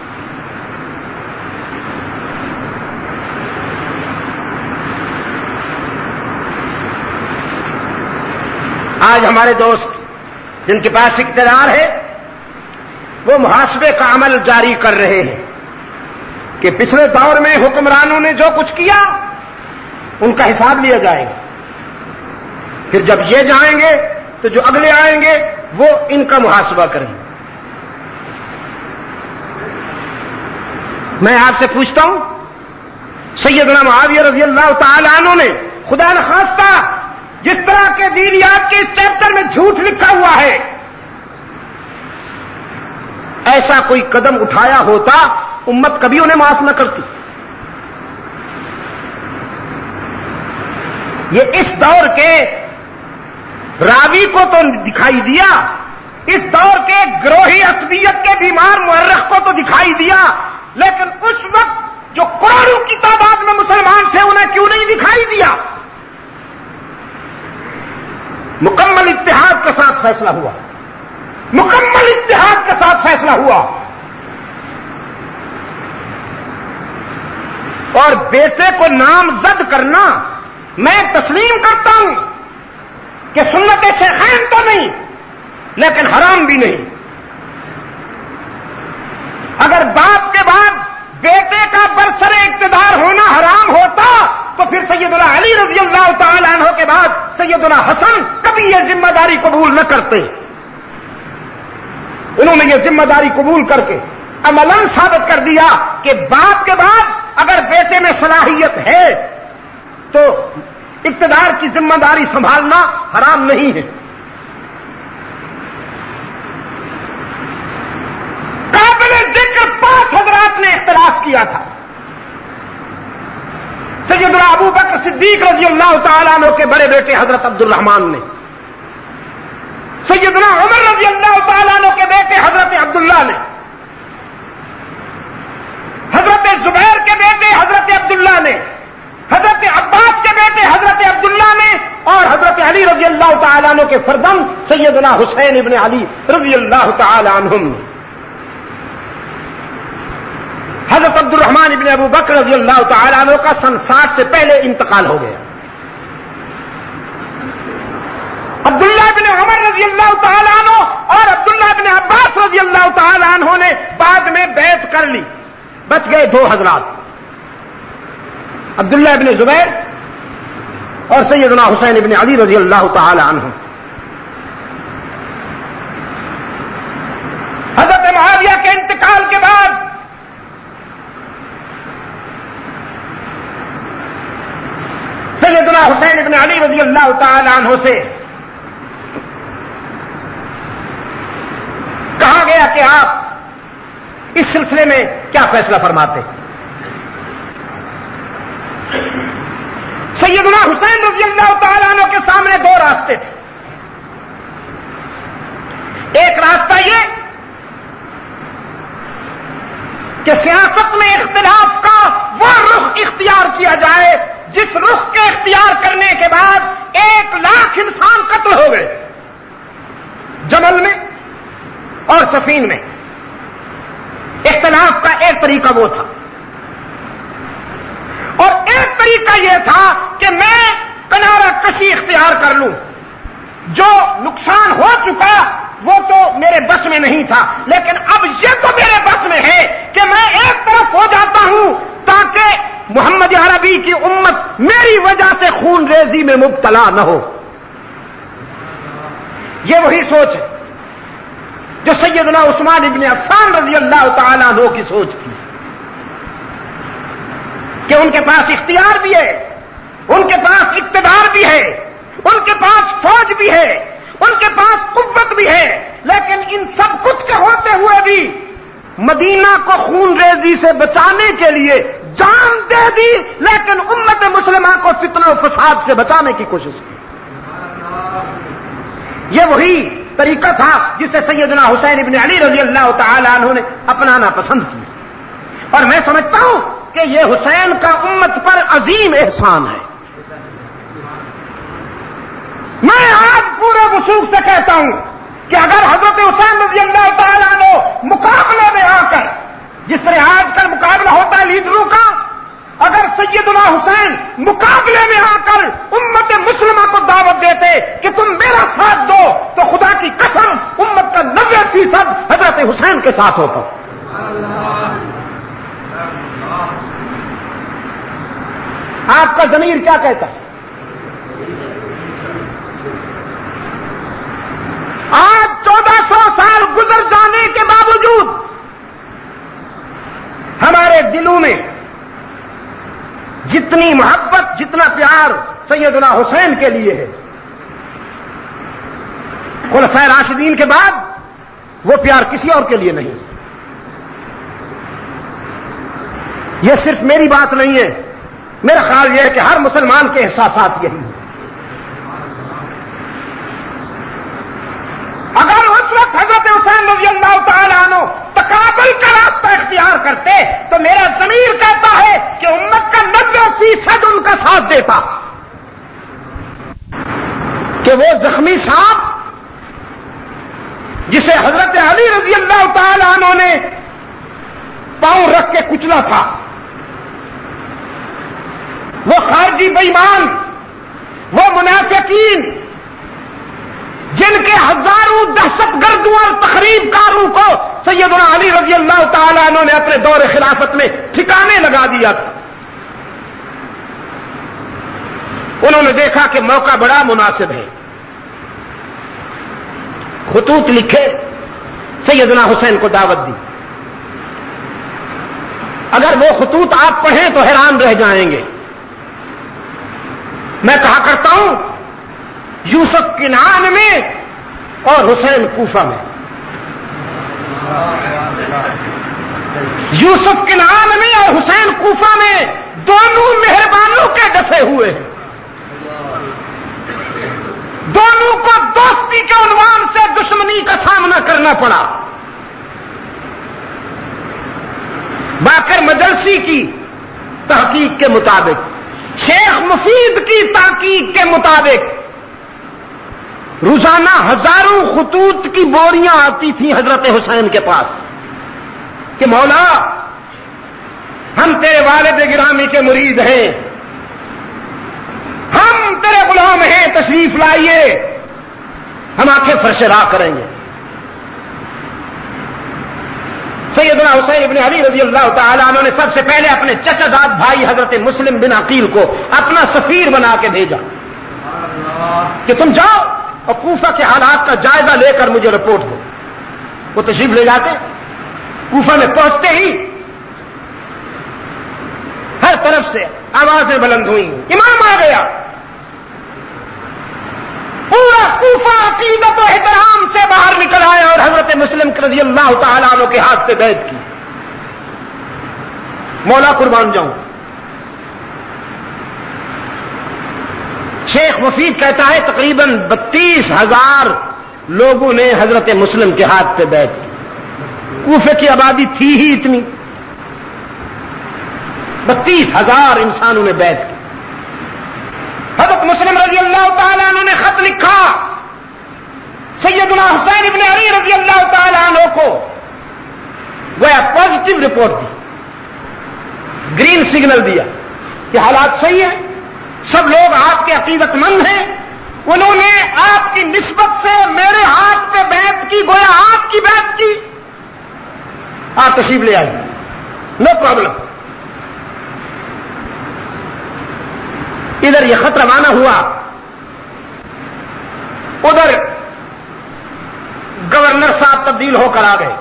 A: آج ہمارے دوست جن کے پاس اقتدار ہے وہ محاسبے کا عمل جاری کر رہے ہیں کہ پچھلے دور میں حکمرانوں نے جو کچھ کیا ان کا حساب لیا جائے گا. پھر جب یہ جائیں گے تو جو اگلے آئیں گے وہ ان کا محاسبہ کریں گے. میں آپ سے پوچھتا ہوں، سیدنا معاویہ رضی اللہ تعالی عنہ نے خدا نخواستہ جس طرح کے دینیات کے اس چیپٹر میں جھوٹ لکھا ہوا ہے، ایسا کوئی قدم اٹھایا ہوتا امت کبھی انہیں معاف نہ کرتی. یہ اس دور کے راوی کو تو دکھائی دیا، اس دور کے گروہی عصبیت کے بیمار مورخ کو تو دکھائی دیا، لیکن اس وقت جو کروڑوں کی تعداد میں مسلمان تھے انہیں کیوں نہیں دکھائی دیا؟ مکمل اتحاد کے ساتھ فیصلہ ہوا، مکمل اتحاد کے ساتھ فیصلہ ہوا. اور بیٹے کو نامزد کرنا میں تسلیم کرتا ہوں کہ سنت شیخین تو نہیں لیکن حرام بھی نہیں. اگر باپ کے بعد بیٹے کا برسر اقتدار ہونا حرام ہوتا تو پھر سیدنا علی رضی اللہ تعالی عنہ کے بعد سیدنا حسن کبھی یہ ذمہ داری قبول نہ کرتے. انہوں نے یہ ذمہ داری قبول کر کے عملاً ثابت کر دیا کہ باپ کے بعد اگر بیٹے میں صلاحیت ہے تو اقتدار کی ذمہ داری سنبھالنا حرام نہیں ہے. قابل ذکر پانچ حضرات نے اختلاف کیا تھا. سیدنا ابو بکر صدیق رضی اللہ تعالیٰ عنہ کے بڑے بیٹے حضرت عبد الرحمن نے، سیدنا عمر رضی اللہ تعالیٰ عنہ کے بیٹے حضرت عبداللہ نے، حضرت زبیر کے بیٹے حضرت عبداللہ نے، حضرت عباس کے بیٹے حضرت عبداللہ نے، اور حضرت علی رضی اللہ تعالیٰ عنہ کے فرزند سیدنا حسین ابن علی رضی اللہ تعالیٰ عنہم. حضرت عبد الرحمن ابن ابو بکر رضی اللہ تعالیٰ عنہ کا سن ساٹھ سے پہلے انتقال ہو گیا. عبداللہ ابن عمر رضی اللہ تعالیٰ عنہ اور عبداللہ ابن عباس رضی اللہ تعالیٰ عنہ نے بعد میں بیعت کر لی. بچ گئے دو حضرات، عبداللہ ابن زبیر اور سیدنا حسین ابن علی رضی اللہ تعالی عنہ. حضرت معاویہ کے انتقال کے بعد سیدنا حسین ابن علی رضی اللہ تعالی عنہ سے کہا گیا کہ آپ اس سلسلے میں کیا فیصلہ فرماتے؟ سیدنا حسین رضی اللہ تعالیٰ عنہ کے سامنے دو راستے تھے. ایک راستہ یہ کہ سیاست میں اختلاف کا وہ رخ اختیار کیا جائے جس رخ کے اختیار کرنے کے بعد ایک لاکھ انسان قتل ہو گئے جمل میں اور سفین میں. اختلاف کا ایک طریقہ وہ تھا، اور ایک طریقہ یہ تھا کہ میں کنارہ کشی اختیار کر لوں. جو نقصان ہو چکا وہ تو میرے بس میں نہیں تھا، لیکن اب یہ تو میرے بس میں ہے کہ میں ایک طرف ہو جاتا ہوں تاکہ محمد عربی کی امت میری وجہ سے خون ریزی میں مبتلا نہ ہو. یہ وہی سوچ ہے جو سیدنا عثمان ابن عفان رضی اللہ تعالیٰ عنہ کی سوچ تھی کہ ان کے پاس اختیار بھی ہے، ان کے پاس اقتدار بھی ہے، ان کے پاس فوج بھی ہے، ان کے پاس قوت بھی ہے، لیکن ان سب کچھ کے ہوتے ہوئے بھی مدینہ کو خون ریزی سے بچانے کے لیے جان دے دی، لیکن امت مسلمہ کو فتنہ و فساد سے بچانے کی کوشش کی. یہ وہی طریقہ تھا جسے سیدنا حسین ابن علی رضی اللہ تعالی عنہ نے اپنانا پسند کیا. اور میں سمجھتا ہوں کہ یہ حسین کا امت پر عظیم احسان ہے. میں آج پورے وثوق سے کہتا ہوں کہ اگر حضرت حسین رضی اللہ تعالیٰ عنہ مقابلے میں آ کر، جس طرح آج کل مقابلہ ہوتا ہے لیڈروں کا، اگر سیدنا حسین مقابلے میں آ کر امت مسلمہ کو دعوت دیتے کہ تم میرا ساتھ دو، تو خدا کی قسم امت کا نوے فیصد حضرت حسین کے ساتھ ہوتا. آپ کا ضمیر کیا کہتا ہے؟ آج چودہ سو سال گزر جانے کے باوجود ہمارے دلوں میں جتنی محبت، جتنا پیار سیدنا حسین کے لیے ہے، خلفائے راشدین کے بعد وہ پیار کسی اور کے لیے نہیں۔ یہ صرف میری بات نہیں ہے، میرا خیال یہ ہے کہ ہر مسلمان کے احساسات یہی ہیں۔ اگر اس وقت حضرت حسین رضی اللہ تعالیٰ عنہ تقابل کا راستہ اختیار کرتے تو میرا ضمیر کہتا ہے کہ امت کا نبے فیصد ان کا ساتھ دیتا، کہ وہ زخمی سانپ جسے حضرت علی رضی اللہ تعالیٰ عنہ نے پاؤں رکھ کے کچلا تھا، وہ خارجی بے ایمان، وہ منافقین جن کے ہزاروں دہشت گردوں اور تخریب کاروں کو سیدنا علی رضی اللہ تعالیٰ عنہ نے اپنے دور خلافت میں ٹھکانے لگا دیا تھا، انہوں نے دیکھا کہ موقع بڑا مناسب ہے، خطوط لکھے، سیدنا حسین کو دعوت دی۔ اگر وہ خطوط آپ پڑھیں تو حیران رہ جائیں گے۔ میں کہا کرتا ہوں یوسف کنعان میں اور حسین کوفہ میں، یوسف کنعان میں اور حسین کوفہ میں دونوں مہربانوں کے ڈسے ہوئے ہیں، دونوں کو دوستی کے عنوان سے دشمنی کا سامنا کرنا پڑا۔ باقر مجلسی کی تحقیق کے مطابق، شیخ مفید کی تحقیق کے مطابق روزانہ ہزاروں خطوط کی بوریاں آتی تھیں حضرت حسین کے پاس کہ مولا ہم تیرے والد گرامی کے مرید ہیں، ہم تیرے غلام ہیں، تشریف لائیے، ہم آنکھیں فرش راہ کریں گے۔ سیدنا حسین ابن علی رضی اللہ تعالیٰ عنہ نے سب سے پہلے اپنے چچا زاد بھائی حضرت مسلم بن عقیل کو اپنا سفیر بنا کے بھیجا کہ تم جاؤ اور کوفہ کے حالات کا جائزہ لے کر مجھے رپورٹ دو۔ وہ تشریف لے جاتے، کوفہ میں پہنچتے ہی ہر طرف سے آوازیں بلند ہوئی، امام آ گیا، پورا کوفہ عقیدت و احترام سے باہر نکل آیا اور حضرت مسلم رضی اللہ تعالیٰ عنہ کے ہاتھ پہ بیعت کی۔ مولا قربان جاؤں۔ شیخ مفید کہتا ہے تقریباً بتیس ہزار لوگوں نے حضرت مسلم کے ہاتھ پہ بیعت کی۔ کوفے کی آبادی تھی ہی اتنی، بتیس ہزار انسانوں نے بیعت کی۔ حضرت مسلم رضی اللہ تعالیٰ عنہ نے خط لکھا سیدنا حسین ابن علی رضی اللہ تعالیٰ عنہ کو، گویا پازیٹو رپورٹ دی، گرین سگنل دیا کہ حالات صحیح ہیں، سب لوگ آپ کے عقیدت مند ہیں، انہوں نے آپ کی نسبت سے میرے ہاتھ پہ بیعت کی، گویا آپ کی بیعت کی، آپ تشریف لے آئیے، نو پرابلم۔ ادھر یہ خط روانہ ہوا، ادھر گورنر صاحب تبدیل ہو کر آ گئے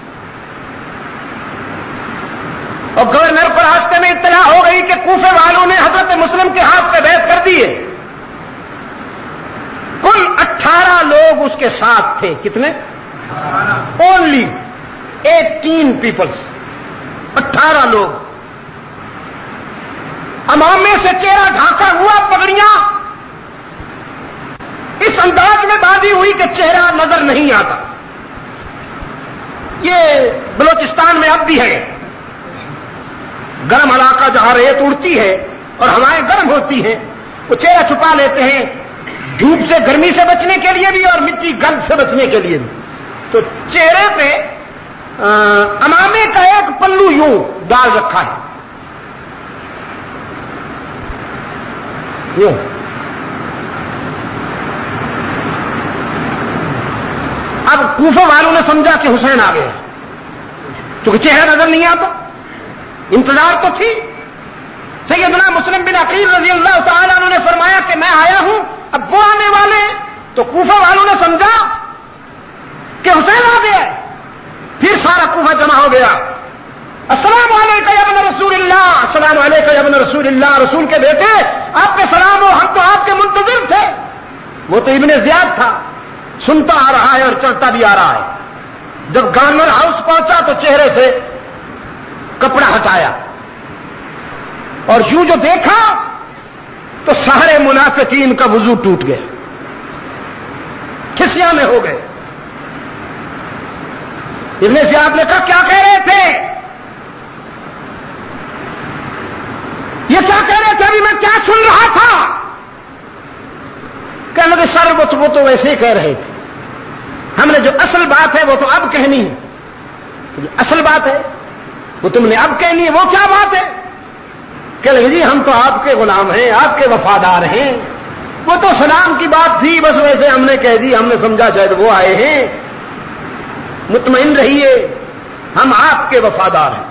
A: اور گورنر پر راستے میں اطلاع ہو گئی کہ کوفے والوں نے حضرت مسلم کے ہاتھ پہ بیعت کر دی ہے۔ کل اٹھارہ لوگ اس کے ساتھ تھے، کتنے؟ اونلی ایٹین پیپلس، اٹھارہ لوگ۔ امامے سے چہرہ ڈھانکا ہوا، پگڑیاں اس انداز میں باندھی ہوئی کہ چہرہ نظر نہیں آتا۔ یہ بلوچستان میں اب بھی ہے، گرم علاقہ جہاں ریت اڑتی ہے اور ہوائیں گرم ہوتی ہیں، وہ چہرہ چھپا لیتے ہیں، دھوپ سے گرمی سے بچنے کے لیے بھی اور مٹی گند سے بچنے کے لیے بھی۔ تو چہرے پہ امامے کا ایک پلو یوں ڈال رکھا ہے، اب کوفہ والوں نے سمجھا کہ حسین آ گئے، کیونکہ چہرہ نظر نہیں آتا، انتظار تو تھی۔ سیدنا مسلم بن عقیل رضی اللہ تعالیٰ عنہ نے فرمایا کہ میں آیا ہوں، اب وہ آنے والے ہیں، تو کوفہ والوں نے سمجھا کہ حسین آ گیا. پھر سارا کوفہ جمع ہو گیا. السلام علیکم یا ابن رسول اللہ, السلام علیکم یا ابن رسول اللہ, رسول کے بیٹے آپ پہ سلام ہو, ہم تو آپ کے منتظر تھے. وہ تو ابن زیاد تھا, سنتا آ رہا ہے اور چلتا بھی آ رہا ہے. جب گورنر ہاؤس پہنچا تو چہرے سے کپڑا ہٹایا اور یوں جو دیکھا تو سارے منافقین کا وضو ٹوٹ گیا, کھسیاں میں ہو گئے. ابن زیاد نے کہا کیا کہہ رہے تھے, یہ کیا کہہ رہے تھے, ابھی میں کیا سن رہا تھا. کہنے لگے سر وہ تو ویسے ہی کہہ رہے تھے, ہم نے جو اصل بات ہے وہ تو اب کہنی ہے. اصل بات ہے وہ تم نے اب کہنی ہے, وہ کیا بات ہے. کہ لگے جی ہم تو آپ کے غلام ہیں, آپ کے وفادار ہیں, وہ تو سلام کی بات تھی بس ویسے ہم نے کہہ دی, ہم نے سمجھا شاید وہ آئے ہیں. مطمئن رہیے ہم آپ کے وفادار ہیں.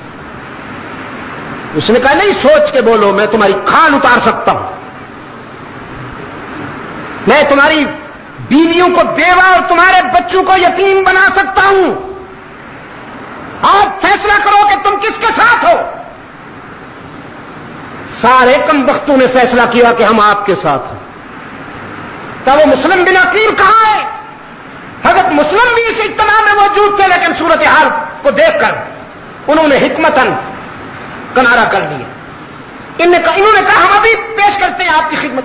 A: اس نے کہا نہیں سوچ کے بولو, میں تمہاری کھال اتار سکتا ہوں, میں تمہاری بیویوں کو بیوہ اور تمہارے بچوں کو یتیم بنا سکتا ہوں. آپ فیصلہ کرو کہ تم کس کے ساتھ ہو. سارے کم بختوں نے فیصلہ کیا کہ ہم آپ کے ساتھ ہیں. تب وہ مسلم بن عقیل کہاں ہے؟ حضرت مسلم بھی اس اجتماع میں موجود تھے, لیکن صورتحال کو دیکھ کر انہوں نے حکمتاً کنارہ کر دیا. انہوں نے کہا ہم ابھی پیش کرتے ہیں آپ کی خدمت.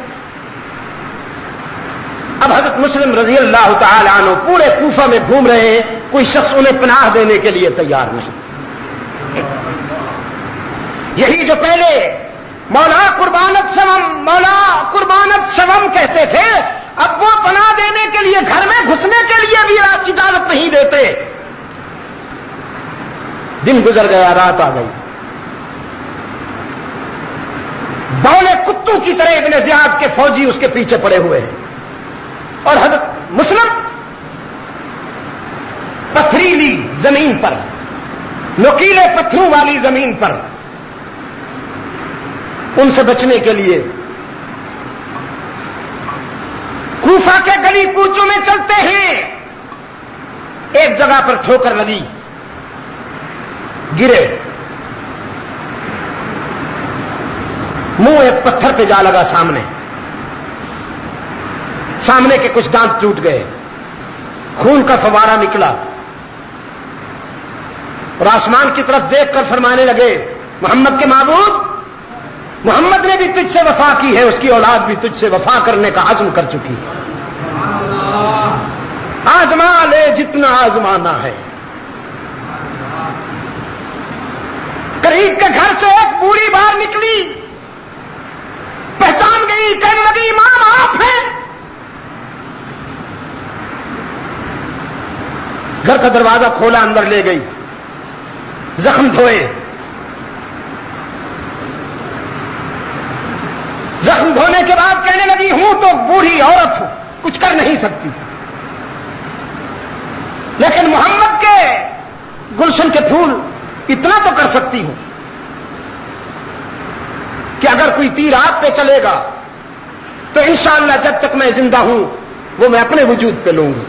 A: اب حضرت مسلم رضی اللہ تعالی عنہ پورے کوفہ میں گھوم رہے ہیں, کوئی شخص انہیں پناہ دینے کے لیے تیار نہیں. یہی جو پہلے مولا قربانت سوم مولا قربانت سوم کہتے تھے, اب وہ پناہ دینے کے لیے گھر میں گھسنے کے لیے بھی آپ کی اجازت نہیں دیتے. دن گزر گیا, رات آ گئی. بولے کتوں کی طرح ابن زیاد کے فوجی اس کے پیچھے پڑے ہوئے ہیں, اور حضرت مسلم پتھریلی زمین پر, نوکیلے پتھروں والی زمین پر ان سے بچنے کے لیے کوفہ کے گلی کوچوں میں چلتے ہیں. ایک جگہ پر ٹھوکر لگی, گرے, منہ ایک پتھر پہ جا لگا, سامنے سامنے کے کچھ دانت ٹوٹ گئے, خون کا فوارہ نکلا, اور آسمان کی طرف دیکھ کر فرمانے لگے محمد کے معبود, محمد نے بھی تجھ سے وفا کی ہے, اس کی اولاد بھی تجھ سے وفا کرنے کا عزم کر چکی ہے. آزما لے جتنا آزمانا ہے. قریب کے گھر سے ایک بوڑھی باہر نکلی, پہچان گئی, کہنے لگی امام آپ ہیں. گھر کا دروازہ کھولا, اندر لے گئی, زخم دھوئے. زخم دھونے کے بعد کہنے لگی ہوں تو بوڑھی عورت ہوں, کچھ کر نہیں سکتی, لیکن محمد کے گلشن کے پھول اتنا تو کر سکتی ہوں کہ اگر کوئی تیر آپ پہ چلے گا تو انشاءاللہ جب تک میں زندہ ہوں وہ میں اپنے وجود پہ لوں گی,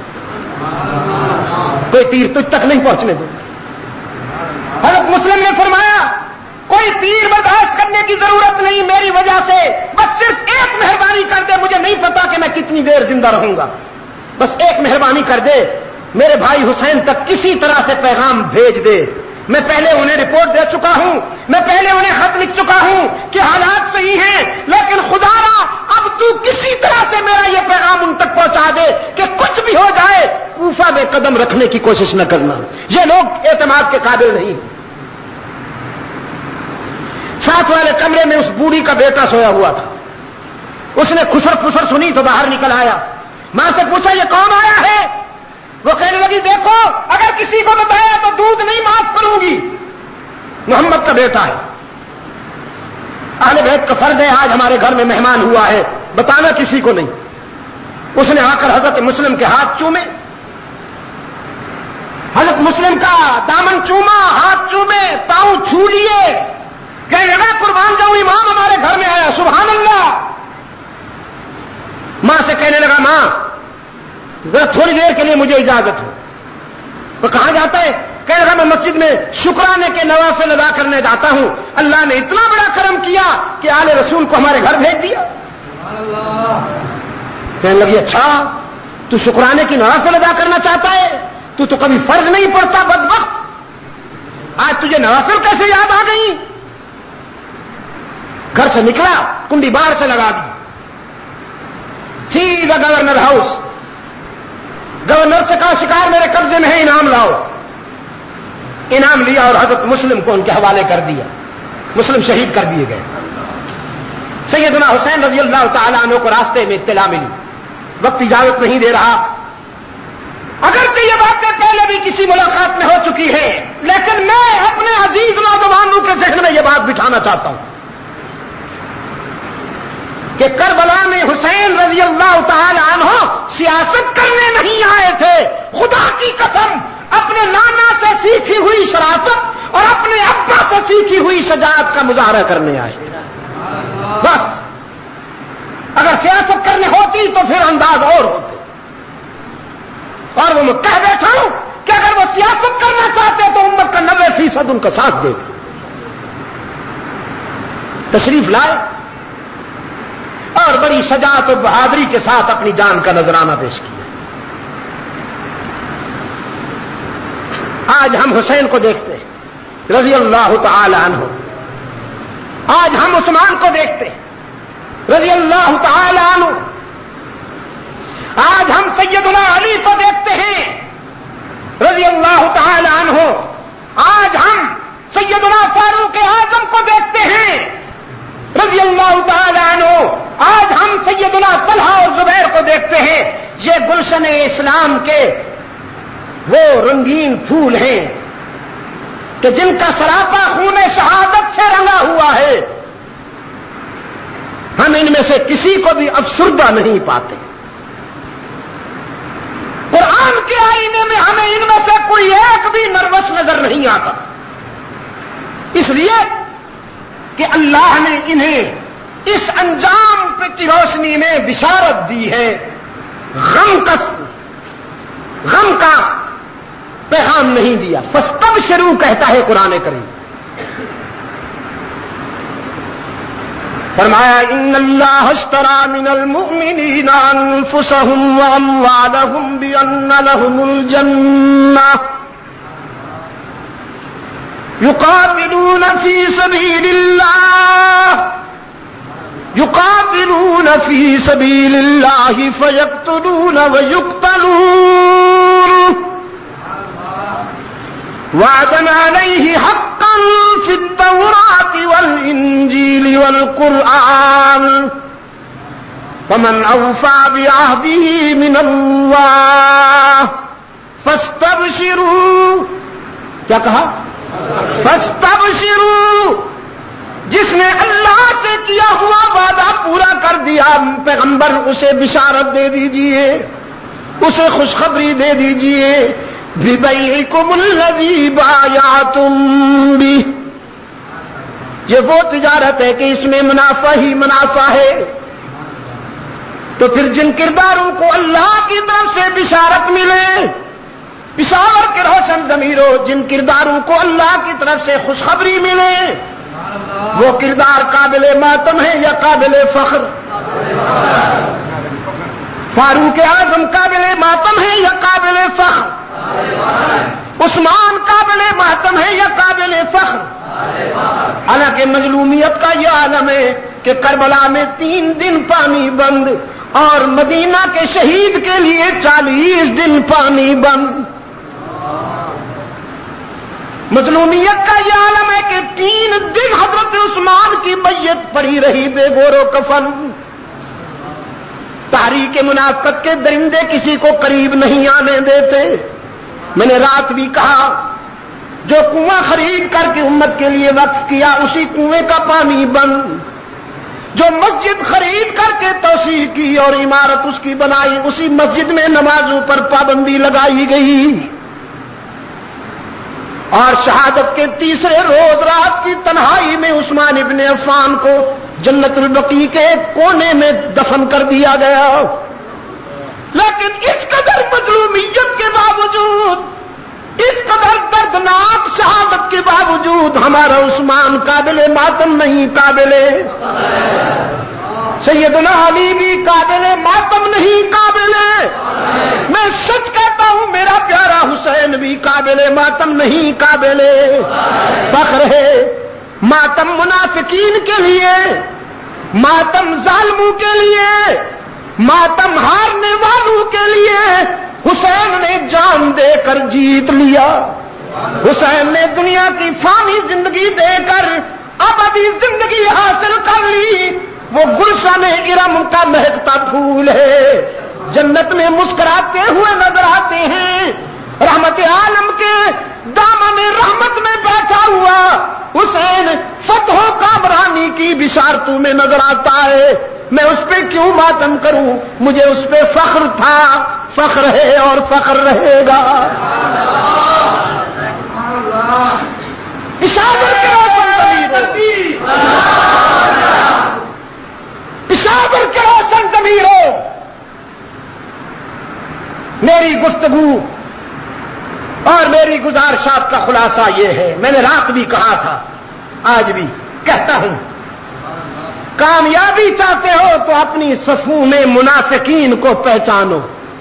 A: کوئی تیر تجھ تک نہیں پہنچنے دوں. حضرت مسلم نے فرمایا کوئی تیر برداشت کرنے کی ضرورت نہیں میری وجہ سے, بس صرف ایک مہربانی کر دے, مجھے نہیں پتا کہ میں کتنی دیر زندہ رہوں گا, بس ایک مہربانی کر دے, میرے بھائی حسین تک کسی طرح سے پیغام بھیج دے. میں پہلے انہیں رپورٹ دے چکا ہوں, میں پہلے انہیں خط لکھ چکا ہوں کہ حالات صحیح ہیں, لیکن خدا را اب تو کسی طرح سے میرا یہ پیغام ان تک پہنچا دے کہ کچھ بھی ہو جائے کوفہ میں قدم رکھنے کی کوشش نہ کرنا. یہ لوگ اعتماد کے قابل نہیں. ساتھ والے کمرے میں اس بوڑھی کا بیٹا سویا ہوا تھا, اس نے خسر پسر سنی تو باہر نکل آیا, ماں سے پوچھا یہ کون آیا ہے؟ وہ کہنے لگی دیکھو اگر کسی کو بتایا تو دودھ نہیں معاف کروں گی, محمد کا بیٹا ہے, اہل بیت کا فرض ہے, آج ہمارے گھر میں مہمان ہوا ہے, بتانا کسی کو نہیں. اس نے آ کر حضرت مسلم کے ہاتھ چومے, حضرت مسلم کا دامن چوما, ہاتھ چومے, پاؤں چھو لیے, کہنے لگا قربان جاؤں امام ہمارے گھر میں آیا, سبحان اللہ. ماں سے کہنے لگا ماں ذرا تھوڑی دیر کے لیے مجھے اجازت ہو, تو کہاں جاتا ہے؟ کہہ رہا میں مسجد میں شکرانے کے نوافل ادا کرنے جاتا ہوں، اللہ نے اتنا بڑا کرم کیا کہ آل رسول کو ہمارے گھر بھیج دیا۔ کہنے لگی اچھا تو شکرانے کی نوافل ادا کرنا چاہتا ہے، تو تو کبھی فرض نہیں پڑتا بدبخت، آج تجھے نوافل کیسے یاد آ گئی؟ گھر سے نکلا، کنڈی باہر سے لگا دی، سیدھا گورنر ہاؤس، گورنر سے کہا شکار میرے قبضے میں ہے، انعام لاؤ۔ انعام لیا اور حضرت مسلم کو ان کے حوالے کر دیا، مسلم شہید کر دیے گئے۔ سیدنا حسین رضی اللہ تعالیٰ عنہ کو راستے میں اطلاع ملی، وقت اجازت نہیں دے رہا، اگرچہ یہ باتیں پہلے بھی کسی ملاقات میں ہو چکی ہے، لیکن میں اپنے عزیز نوجوانوں کے ذہن میں یہ بات بٹھانا چاہتا ہوں کہ کربلا میں حسین رضی اللہ تعالی عنہ سیاست کرنے نہیں آئے تھے، خدا کی قسم اپنے نانا سے سیکھی ہوئی شرافت اور اپنے ابا سے سیکھی ہوئی شجاعت کا مظاہرہ کرنے آئے تھے۔ بس اگر سیاست کرنے ہوتی تو پھر انداز اور ہوتے، اور وہ میں کہہ بیٹھا ہوں کہ اگر وہ سیاست کرنا چاہتے تو امت کا نوے فیصد ان کا ساتھ دے دی۔ تشریف لائے اور بڑی شجاعت و بہادری کے ساتھ اپنی جان کا نذرانہ پیش کیا۔ آج ہم حسین کو دیکھتے ہیں رضی اللہ تعالی عنہ، آج ہم عثمان کو دیکھتے ہیں رضی اللہ تعالی عنہ، آج ہم سیدنا علی کو دیکھتے ہیں رضی اللہ تعالی عنہ، آج ہم سیدنا فاروق اعظم کو دیکھتے ہیں رضی اللہ تعالی عنہ، آج ہم سیدنا طلحہ اور زبیر کو دیکھتے ہیں۔ یہ گلشن اسلام کے وہ رنگین پھول ہیں کہ جن کا سراپا خون شہادت سے رنگا ہوا ہے، ہم ان میں سے کسی کو بھی افسردہ نہیں پاتے۔ قرآن کے آئینے میں ہمیں ان میں سے کوئی ایک بھی نروس نظر نہیں آتا، اس لیے کہ اللہ نے انہیں اس انجام کی روشنی میں بشارت دی ہے، غم کا غم کا پیغام نہیں دیا۔ فاستبشروا کہتا ہے قرآن کریم، فرمایا ان اللہ اشترى من المؤمنین انفسهم واموالهم بان لهم الجنہ يقاتلون في سبيل الله يقاتلون في سبيل الله فيقتلون ويقتلون وعدا عليه حقا في التوراة والإنجيل والقرآن فمن أوفى بعهده من الله فاستبشروا، کیا کہا؟ فاستبشروا، جس نے اللہ سے کیا ہوا وعدہ پورا کر دیا پیغمبر اسے بشارت دے دیجئے، اسے خوشخبری دے دیجئے، بِبَيْعِكُمُ الَّذِي بَايَعْتُمْ بِهِ، یہ وہ تجارت ہے کہ اس میں منافع ہی منافع ہے۔ تو پھر جن کرداروں کو اللہ کی طرف سے بشارت ملے، پشاور کے روشن ضمیروں، جن کرداروں کو اللہ کی طرف سے خوشخبری ملے، وہ کردار قابل ماتم ہے یا قابل فخر؟ فاروق اعظم قابل ماتم ہے یا قابل فخر؟ عثمان قابل ماتم ہے یا قابل فخر؟ حالانکہ مظلومیت کا یہ عالم ہے کہ کربلا میں تین دن پانی بند اور مدینہ کے شہید کے لیے چالیس دن پانی بند۔ مظلومیت کا یہ عالم ہے کہ تین دن حضرت عثمان کی میت پڑی رہی بے گور و کفن۔ تاریخ منافقت کے درندے کسی کو قریب نہیں آنے دیتے۔ میں نے رات بھی کہا، جو کنواں خرید کر کے امت کے لیے وقف کیا اسی کنویں کا پانی بند، جو مسجد خرید کر کے توسیع کی اور عمارت اس کی بنائی اسی مسجد میں نمازوں پر پابندی لگائی گئی، اور شہادت کے تیسرے روز رات کی تنہائی میں عثمان ابن عفان کو جنت البقیع کے ایک کونے میں دفن کر دیا گیا۔ لیکن اس قدر مظلومیت کے باوجود، شہادت کے باوجود ہمارا عثمان قابل ماتم نہیں، قابل سیدنا علی بھی قابل ماتم نہیں، قابل میں سچ کہتا ہوں میرا پیارا حسین بھی قابل ماتم نہیں، قابل فخر ہے۔ ماتم منافقین کے لیے، ماتم ظالموں کے لیے، ماتم ہارنے والوں کے لیے حسین نے جان دے کر جیت لیا۔ حسین نے دنیا کی فانی زندگی دے کر ابدی زندگی حاصل کر لی۔ وہ گلشن ارم کا مہکتا پھول ہے، جنت میں مسکراتے ہوئے نظر آتے ہیں۔ رحمت عالم کے دامن رحمت میں بیٹھا ہوا حسین فتح و کامرانی کی بشارتوں میں نظر آتا ہے۔ میں اس پہ کیوں ماتم کروں؟ مجھے اس پہ فخر تھا، فخر ہے اور فخر رہے گا۔ پشاور کے روشن ضمیروں، پشاور کے روشن ضمیروں، میری گفتگو اور میری گزارشات کا خلاصہ یہ ہے، میں نے رات بھی کہا تھا، آج بھی کہتا ہوں، کامیابی چاہتے ہو تو اپنی صفوں میں منافقین کو پہچانو۔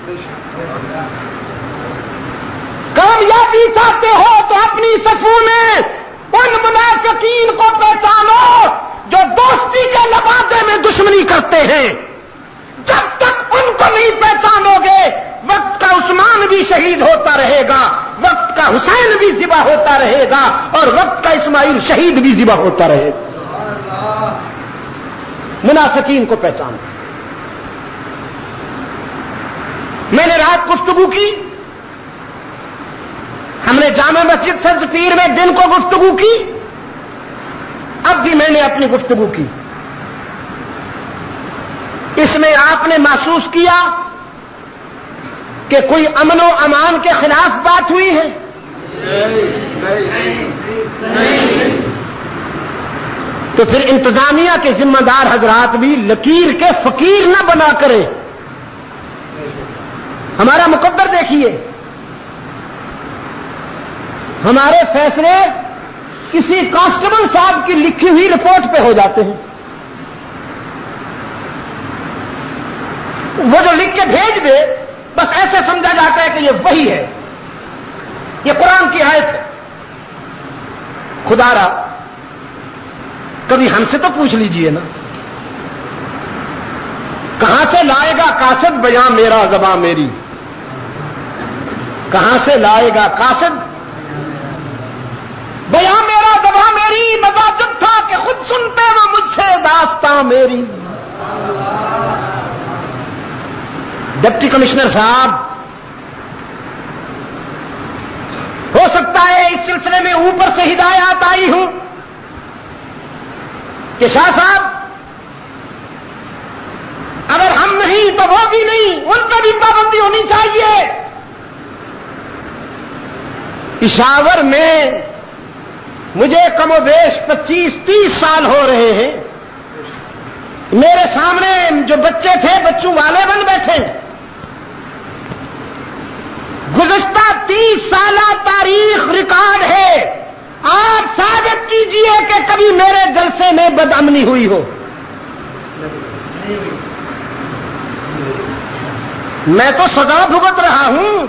A: کامیابی چاہتے ہو تو اپنی صفوں میں ان منافقین کو پہچانو جو دوستی کے لبادے میں دشمنی کرتے ہیں۔ جب تک ان کو نہیں پہچانو گے، وقت کا عثمان بھی شہید ہوتا رہے گا، وقت کا حسین بھی ذبح ہوتا رہے گا، اور وقت کا اسماعیل شہید بھی ذبح ہوتا رہے گا۔ منافقین کو پہچانو۔ میں نے رات گفتگو کی، ہم نے جامع مسجد سبز پیر میں دن کو گفتگو کی، اب بھی میں نے اپنی گفتگو کی۔ اس میں آپ نے محسوس کیا کہ کوئی امن و امان کے خلاف بات ہوئی ہے؟ تو پھر انتظامیہ کے ذمہ دار حضرات بھی لکیر کے فقیر نہ بنا کریں۔ ہمارا مقدر دیکھیے، ہمارے فیصلے کسی کانسٹیبل صاحب کی لکھی ہوئی رپورٹ پہ ہو جاتے ہیں، وہ جو لکھ کے بھیج دے بس ایسے سمجھا جاتا ہے کہ یہ وہی ہے، یہ قرآن کی آیت ہے۔ خدا را کبھی ہم سے تو پوچھ لیجئے نا، کہاں سے لائے گا قاصد بیاں میرا زباں میری؟ کہاں سے لائے گا قاصد بیاں میرا زباں میری؟ مزاجب تھا کہ خود سنتے وہ مجھ سے داستاں میری۔ ڈپٹی کمشنر صاحب، ہو سکتا ہے اس سلسلے میں اوپر سے ہدایات آئی ہوں کہ شاہ صاحب اگر ہم نہیں تو وہ بھی نہیں، ان پر بھی پابندی ہونی چاہیے۔ پشاور میں مجھے کم و بیش پچیس تیس سال ہو رہے ہیں، میرے سامنے جو بچے تھے بچوں والے بن بیٹھے۔ گزشتہ تیس سالہ تاریخ ریکارڈ ہے، آپ ثابت کیجئے کہ کبھی میرے جلسے میں بدامنی ہوئی ہو۔ میں تو سزا بھگت رہا ہوں،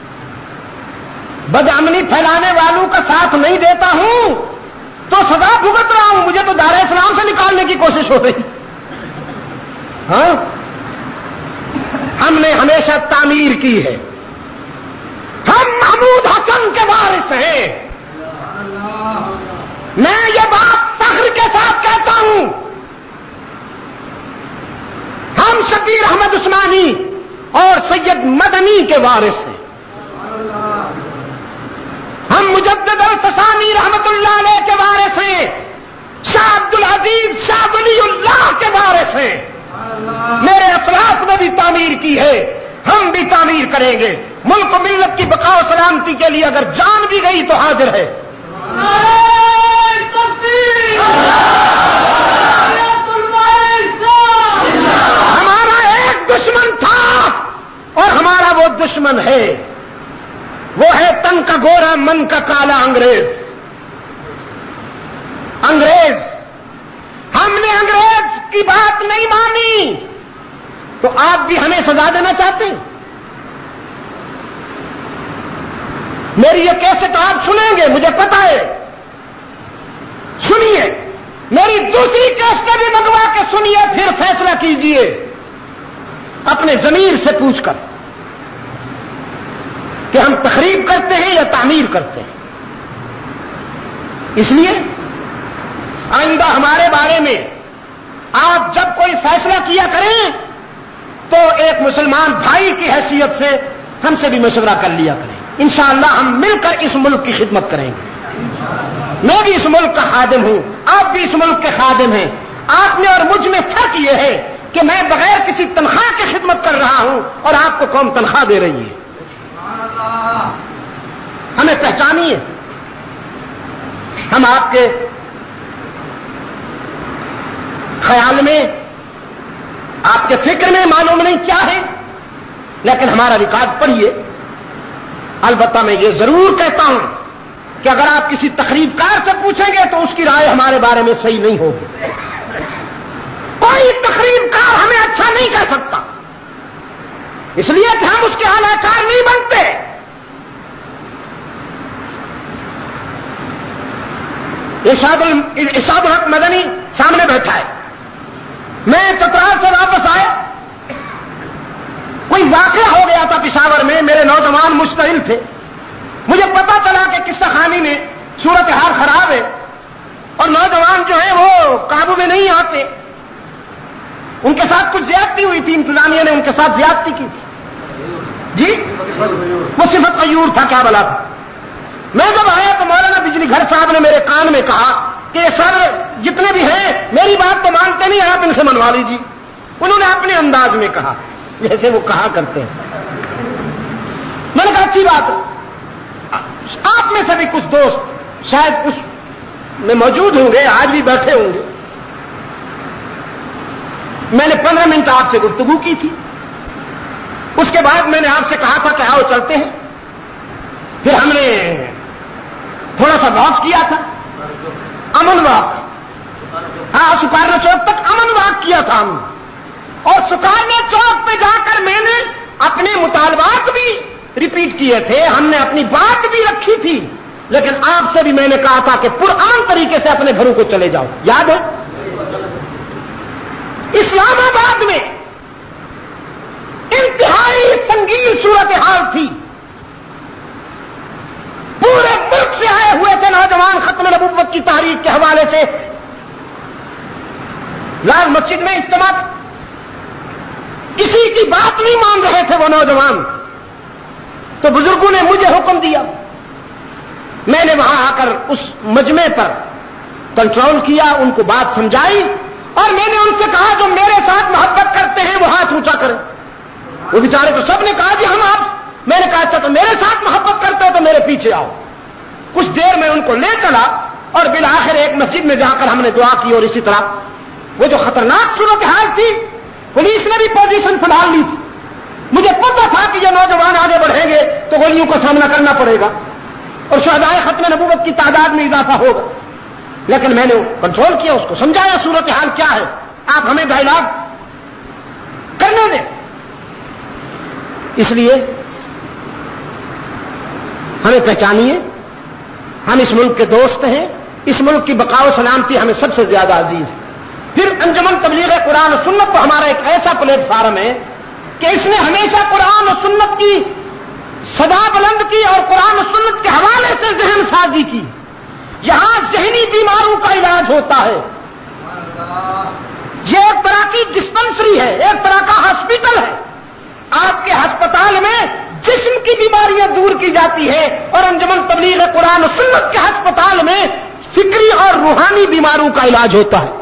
A: بدامنی پھیلانے والوں کا ساتھ نہیں دیتا ہوں تو سزا بھگت رہا ہوں، مجھے تو دار اسلام سے نکالنے کی کوشش ہو رہی۔ ہاں، ہم نے ہمیشہ تعمیر کی ہے، ہم محمود حسن کے وارث ہیں۔ میں یہ بات فخر کے ساتھ کہتا ہوں، ہم شبیر احمد عثمانی اور سید مدنی کے وارث ہیں، ہم مجدد الفسانی رحمت اللہ علیہ کے وارث ہیں، شاہ عبد العزیز شاہ ولی اللہ کے وارث ہیں۔ میرے اسلاف نے بھی تعمیر کی ہے، ہم بھی تعمیر کریں گے۔ ملک و ملت کی بقا و سلامتی کے لیے اگر جان بھی گئی تو حاضر ہے۔ ہمارا ایک دشمن تھا اور ہمارا وہ دشمن ہے، وہ ہے تن کا گورا من کا کالا انگریز۔ انگریز، ہم نے انگریز کی بات نہیں مانی تو آپ بھی ہمیں سزا دینا چاہتے ہیں؟ میری یہ کیسٹ آپ سنیں گے، مجھے پتا ہے، سنیے، میری دوسری کیسٹ بھی منگوا کے سنیے، پھر فیصلہ کیجئے اپنے ضمیر سے پوچھ کر کہ ہم تخریب کرتے ہیں یا تعمیر کرتے ہیں۔ اس لیے آئندہ ہمارے بارے میں آپ جب کوئی فیصلہ کیا کریں تو ایک مسلمان بھائی کی حیثیت سے ہم سے بھی مشورہ کر لیا کریں، انشاءاللہ ہم مل کر اس ملک کی خدمت کریں گے۔ میں بھی اس ملک کا خادم ہوں، آپ بھی اس ملک کے خادم ہیں۔ آپ میں اور مجھ میں فرق یہ ہے کہ میں بغیر کسی تنخواہ کی خدمت کر رہا ہوں اور آپ کو قوم تنخواہ دے رہی ہے۔ ہمیں پہچانیے، ہم آپ کے خیال میں، آپ کے فکر میں معلوم نہیں کیا ہے، لیکن ہمارا ریکارڈ پڑھیے۔ البتہ میں یہ ضرور کہتا ہوں کہ اگر آپ کسی تقریب کار سے پوچھیں گے تو اس کی رائے ہمارے بارے میں صحیح نہیں ہوگی۔ کوئی تقریب کار ہمیں اچھا نہیں کہہ سکتا، اس لیے کہ ہم اس کے اعلی کار نہیں بنتے۔ ارشاد ارشاد الحق مدنی سامنے بیٹھا ہے، میں چترال سے واپس آیا، کوئی واقعہ ہو گیا تھا پشاور میں، میرے نوجوان مشتعل تھے، مجھے پتا چلا کہ قصہ خانی میں صورتحال خراب ہے اور نوجوان جو ہیں وہ قابو میں نہیں آتے، ان کے ساتھ کچھ زیادتی ہوئی تھی، انتظامیہ نے ان کے ساتھ زیادتی کی تھی۔ جی وہ صفت غیور تھا، کیا بلا تھا۔ میں جب آیا تو مولانا بجلی گھر صاحب نے میرے کان میں کہا کہ سر جتنے بھی ہیں میری بات تو مانتے نہیں، آپ ان سے منوا لیجیے۔ انہوں نے اپنے انداز میں کہا جیسے وہ کہا کرتے ہیں۔ میں نے کہا اچھی بات ہے، آپ میں سے بھی کچھ دوست شاید اس میں موجود ہوں گے، آج بھی بیٹھے ہوں گے۔ میں نے پندرہ منٹ آپ سے گفتگو کی تھی، اس کے بعد میں نے آپ سے کہا تھا کہ آؤ چلتے ہیں، پھر ہم نے تھوڑا سا واک کیا تھا، امن واک، ہاں سکارنے چوک تک امن واک کیا تھا ہم، اور سکارنے چوک پہ جا کر میں نے اپنے مطالبات بھی ریپیٹ کیے تھے، ہم نے اپنی بات بھی رکھی تھی، لیکن آپ سے بھی میں نے کہا تھا کہ پرامن طریقے سے اپنے گھروں کو چلے جاؤ، یاد ہے؟ اسلام آباد میں انتہائی سنگین صورتحال تھی، پورے ملک سے آئے ہوئے تھے نوجوان ختم نبوت کی تحریک کے حوالے سے، لال مسجد میں اجتماع، کسی کی بات نہیں مان رہے تھے وہ نوجوان، تو بزرگوں نے مجھے حکم دیا، میں نے وہاں آ کر اس مجمع پر کنٹرول کیا، ان کو بات سمجھائی، اور میں نے ان سے کہا جو میرے ساتھ محبت کرتے ہیں وہ ہاتھ اونچا کریں۔ وہ بیچارے تو سب نے کہا جی ہم آپ، میں نے کہا اچھا تو میرے ساتھ محبت کرتے ہو تو میرے پیچھے آؤ۔ کچھ دیر میں ان کو لے چلا اور بالآخر ایک مسجد میں جا کر ہم نے دعا کی، اور اسی طرح وہ جو خطرناک صورتحال تھی پولیس نے بھی پوزیشن سنبھال لی تھی، مجھے پتا تھا کہ یہ نوجوان آگے بڑھیں گے تو گولیوں کا سامنا کرنا پڑے گا اور شہدائے ختم نبوت کی تعداد میں اضافہ ہوگا، لیکن میں نے کنٹرول کیا، اس کو سمجھایا صورتحال کیا ہے، آپ ہمیں ڈائلاگ کرنے دیں۔ اس لیے ہمیں پہچانیے، ہم اس ملک کے دوست ہیں، اس ملک کی بقا و سلامتی ہمیں سب سے زیادہ عزیز ہے۔ پھر انجمن تبلیغ قرآن و سنت تو ہمارا ایک ایسا پلیٹ فارم ہے کہ اس نے ہمیشہ قرآن و سنت کی صدا بلند کی اور قرآن و سنت کے حوالے سے ذہن سازی کی۔ یہاں ذہنی بیماروں کا علاج ہوتا ہے، یہ ایک طرح کی ڈسپنسری ہے، ایک طرح کا ہاسپٹل ہے۔ آپ کے ہسپتال میں جسم کی بیماریاں دور کی جاتی ہے، اور انجمن تبلیغ قرآن و سنت کے ہسپتال میں فکری اور روحانی بیماروں کا علاج ہوتا ہے۔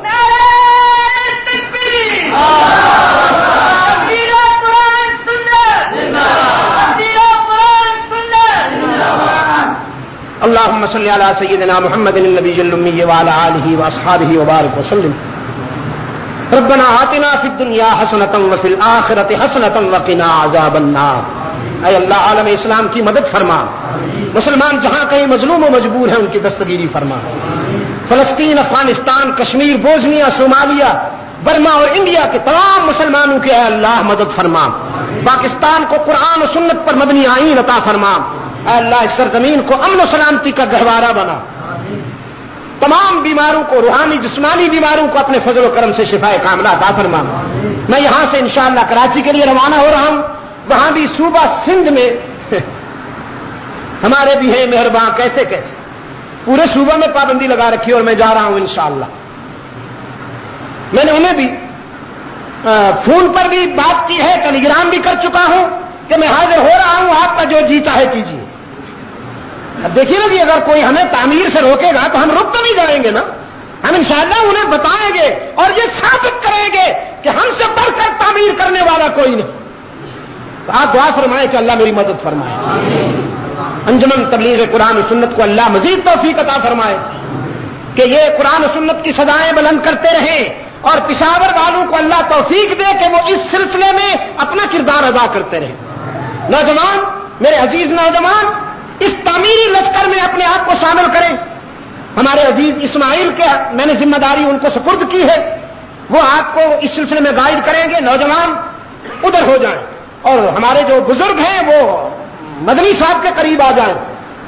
A: اللهم صل على سيدنا محمد النبي الأمي وعلى آله وأصحابه وبارك وسلم. ربنا آتنا في الدنيا حسنة وفي الآخرة حسنة وقنا عذاب النار. اے اللہ عالم اسلام کی مدد فرما، مسلمان جہاں کہیں مظلوم و مجبور ہیں ان کی دستگیری فرما، فلسطین، Afghanistan, Kashmir, Bosnia, Somalia, Burma اور انڈیا کے تمام مسلمانوں کے اے اللہ مدد فرما. پاکستان کو قرآن و سنت پر مبنی آئین عطا فرما. اے اللہ اس سرزمین کو امن و سلامتی کا گہوارہ بنا. تمام بیماروں کو، روحانی جسمانی بیماروں کو اپنے فضل و کرم سے شفاء کاملہ عطا فرما. میں یہاں سے انشاءاللہ کراچی کے لیے روانہ ہو رہا ہوں. وہاں بھی صوبہ سندھ میں ہمارے بھی ہیں مہربان، کیسے کیسے پورے صوبہ میں پابندی لگا رکھی اور میں جا رہا ہوں انشاءاللہ. میں نے انہیں بھی فون پر بھی بات کی ہے، ٹیلی گرام بھی کر چکا ہوں کہ میں حاضر ہو رہا ہوں، آپ کا جو جی چاہے کیجیے. اب دیکھیے نا جی، اگر کوئی ہمیں تعمیر سے روکے گا تو ہم رک تو نہیں جائیں گے نا. ہم انشاءاللہ انہیں بتائیں گے اور یہ ثابت کریں گے کہ ہم سے بڑھ کر تعمیر کرنے والا کوئی نہیں. تو آپ دعا فرمائیں کہ اللہ میری مدد فرمائے. انجمن تبلیغ قرآن و سنت کو اللہ مزید توفیق عطا فرمائے کہ یہ قرآن و سنت کی صدائیں بلند کرتے رہیں، اور پشاور والوں کو اللہ توفیق دے کہ وہ اس سلسلے میں اپنا کردار ادا کرتے رہیں. نوجوان، میرے عزیز نوجوان، اس تعمیری لشکر میں اپنے آپ کو شامل کریں. ہمارے عزیز اسماعیل کے میں نے ذمہ داری ان کو سپرد کی ہے، وہ آپ کو اس سلسلے میں گائیڈ کریں گے. نوجوان ادھر ہو جائیں اور ہمارے جو بزرگ ہیں وہ مدنی صاحب کے قریب آ جائیں.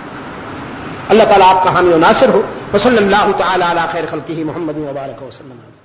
A: اللہ تعالیٰ آپ کا حامی و ناصر ہو. وصلی اللہ تعالی علی خیر خلقہ محمد وبارک وسلم.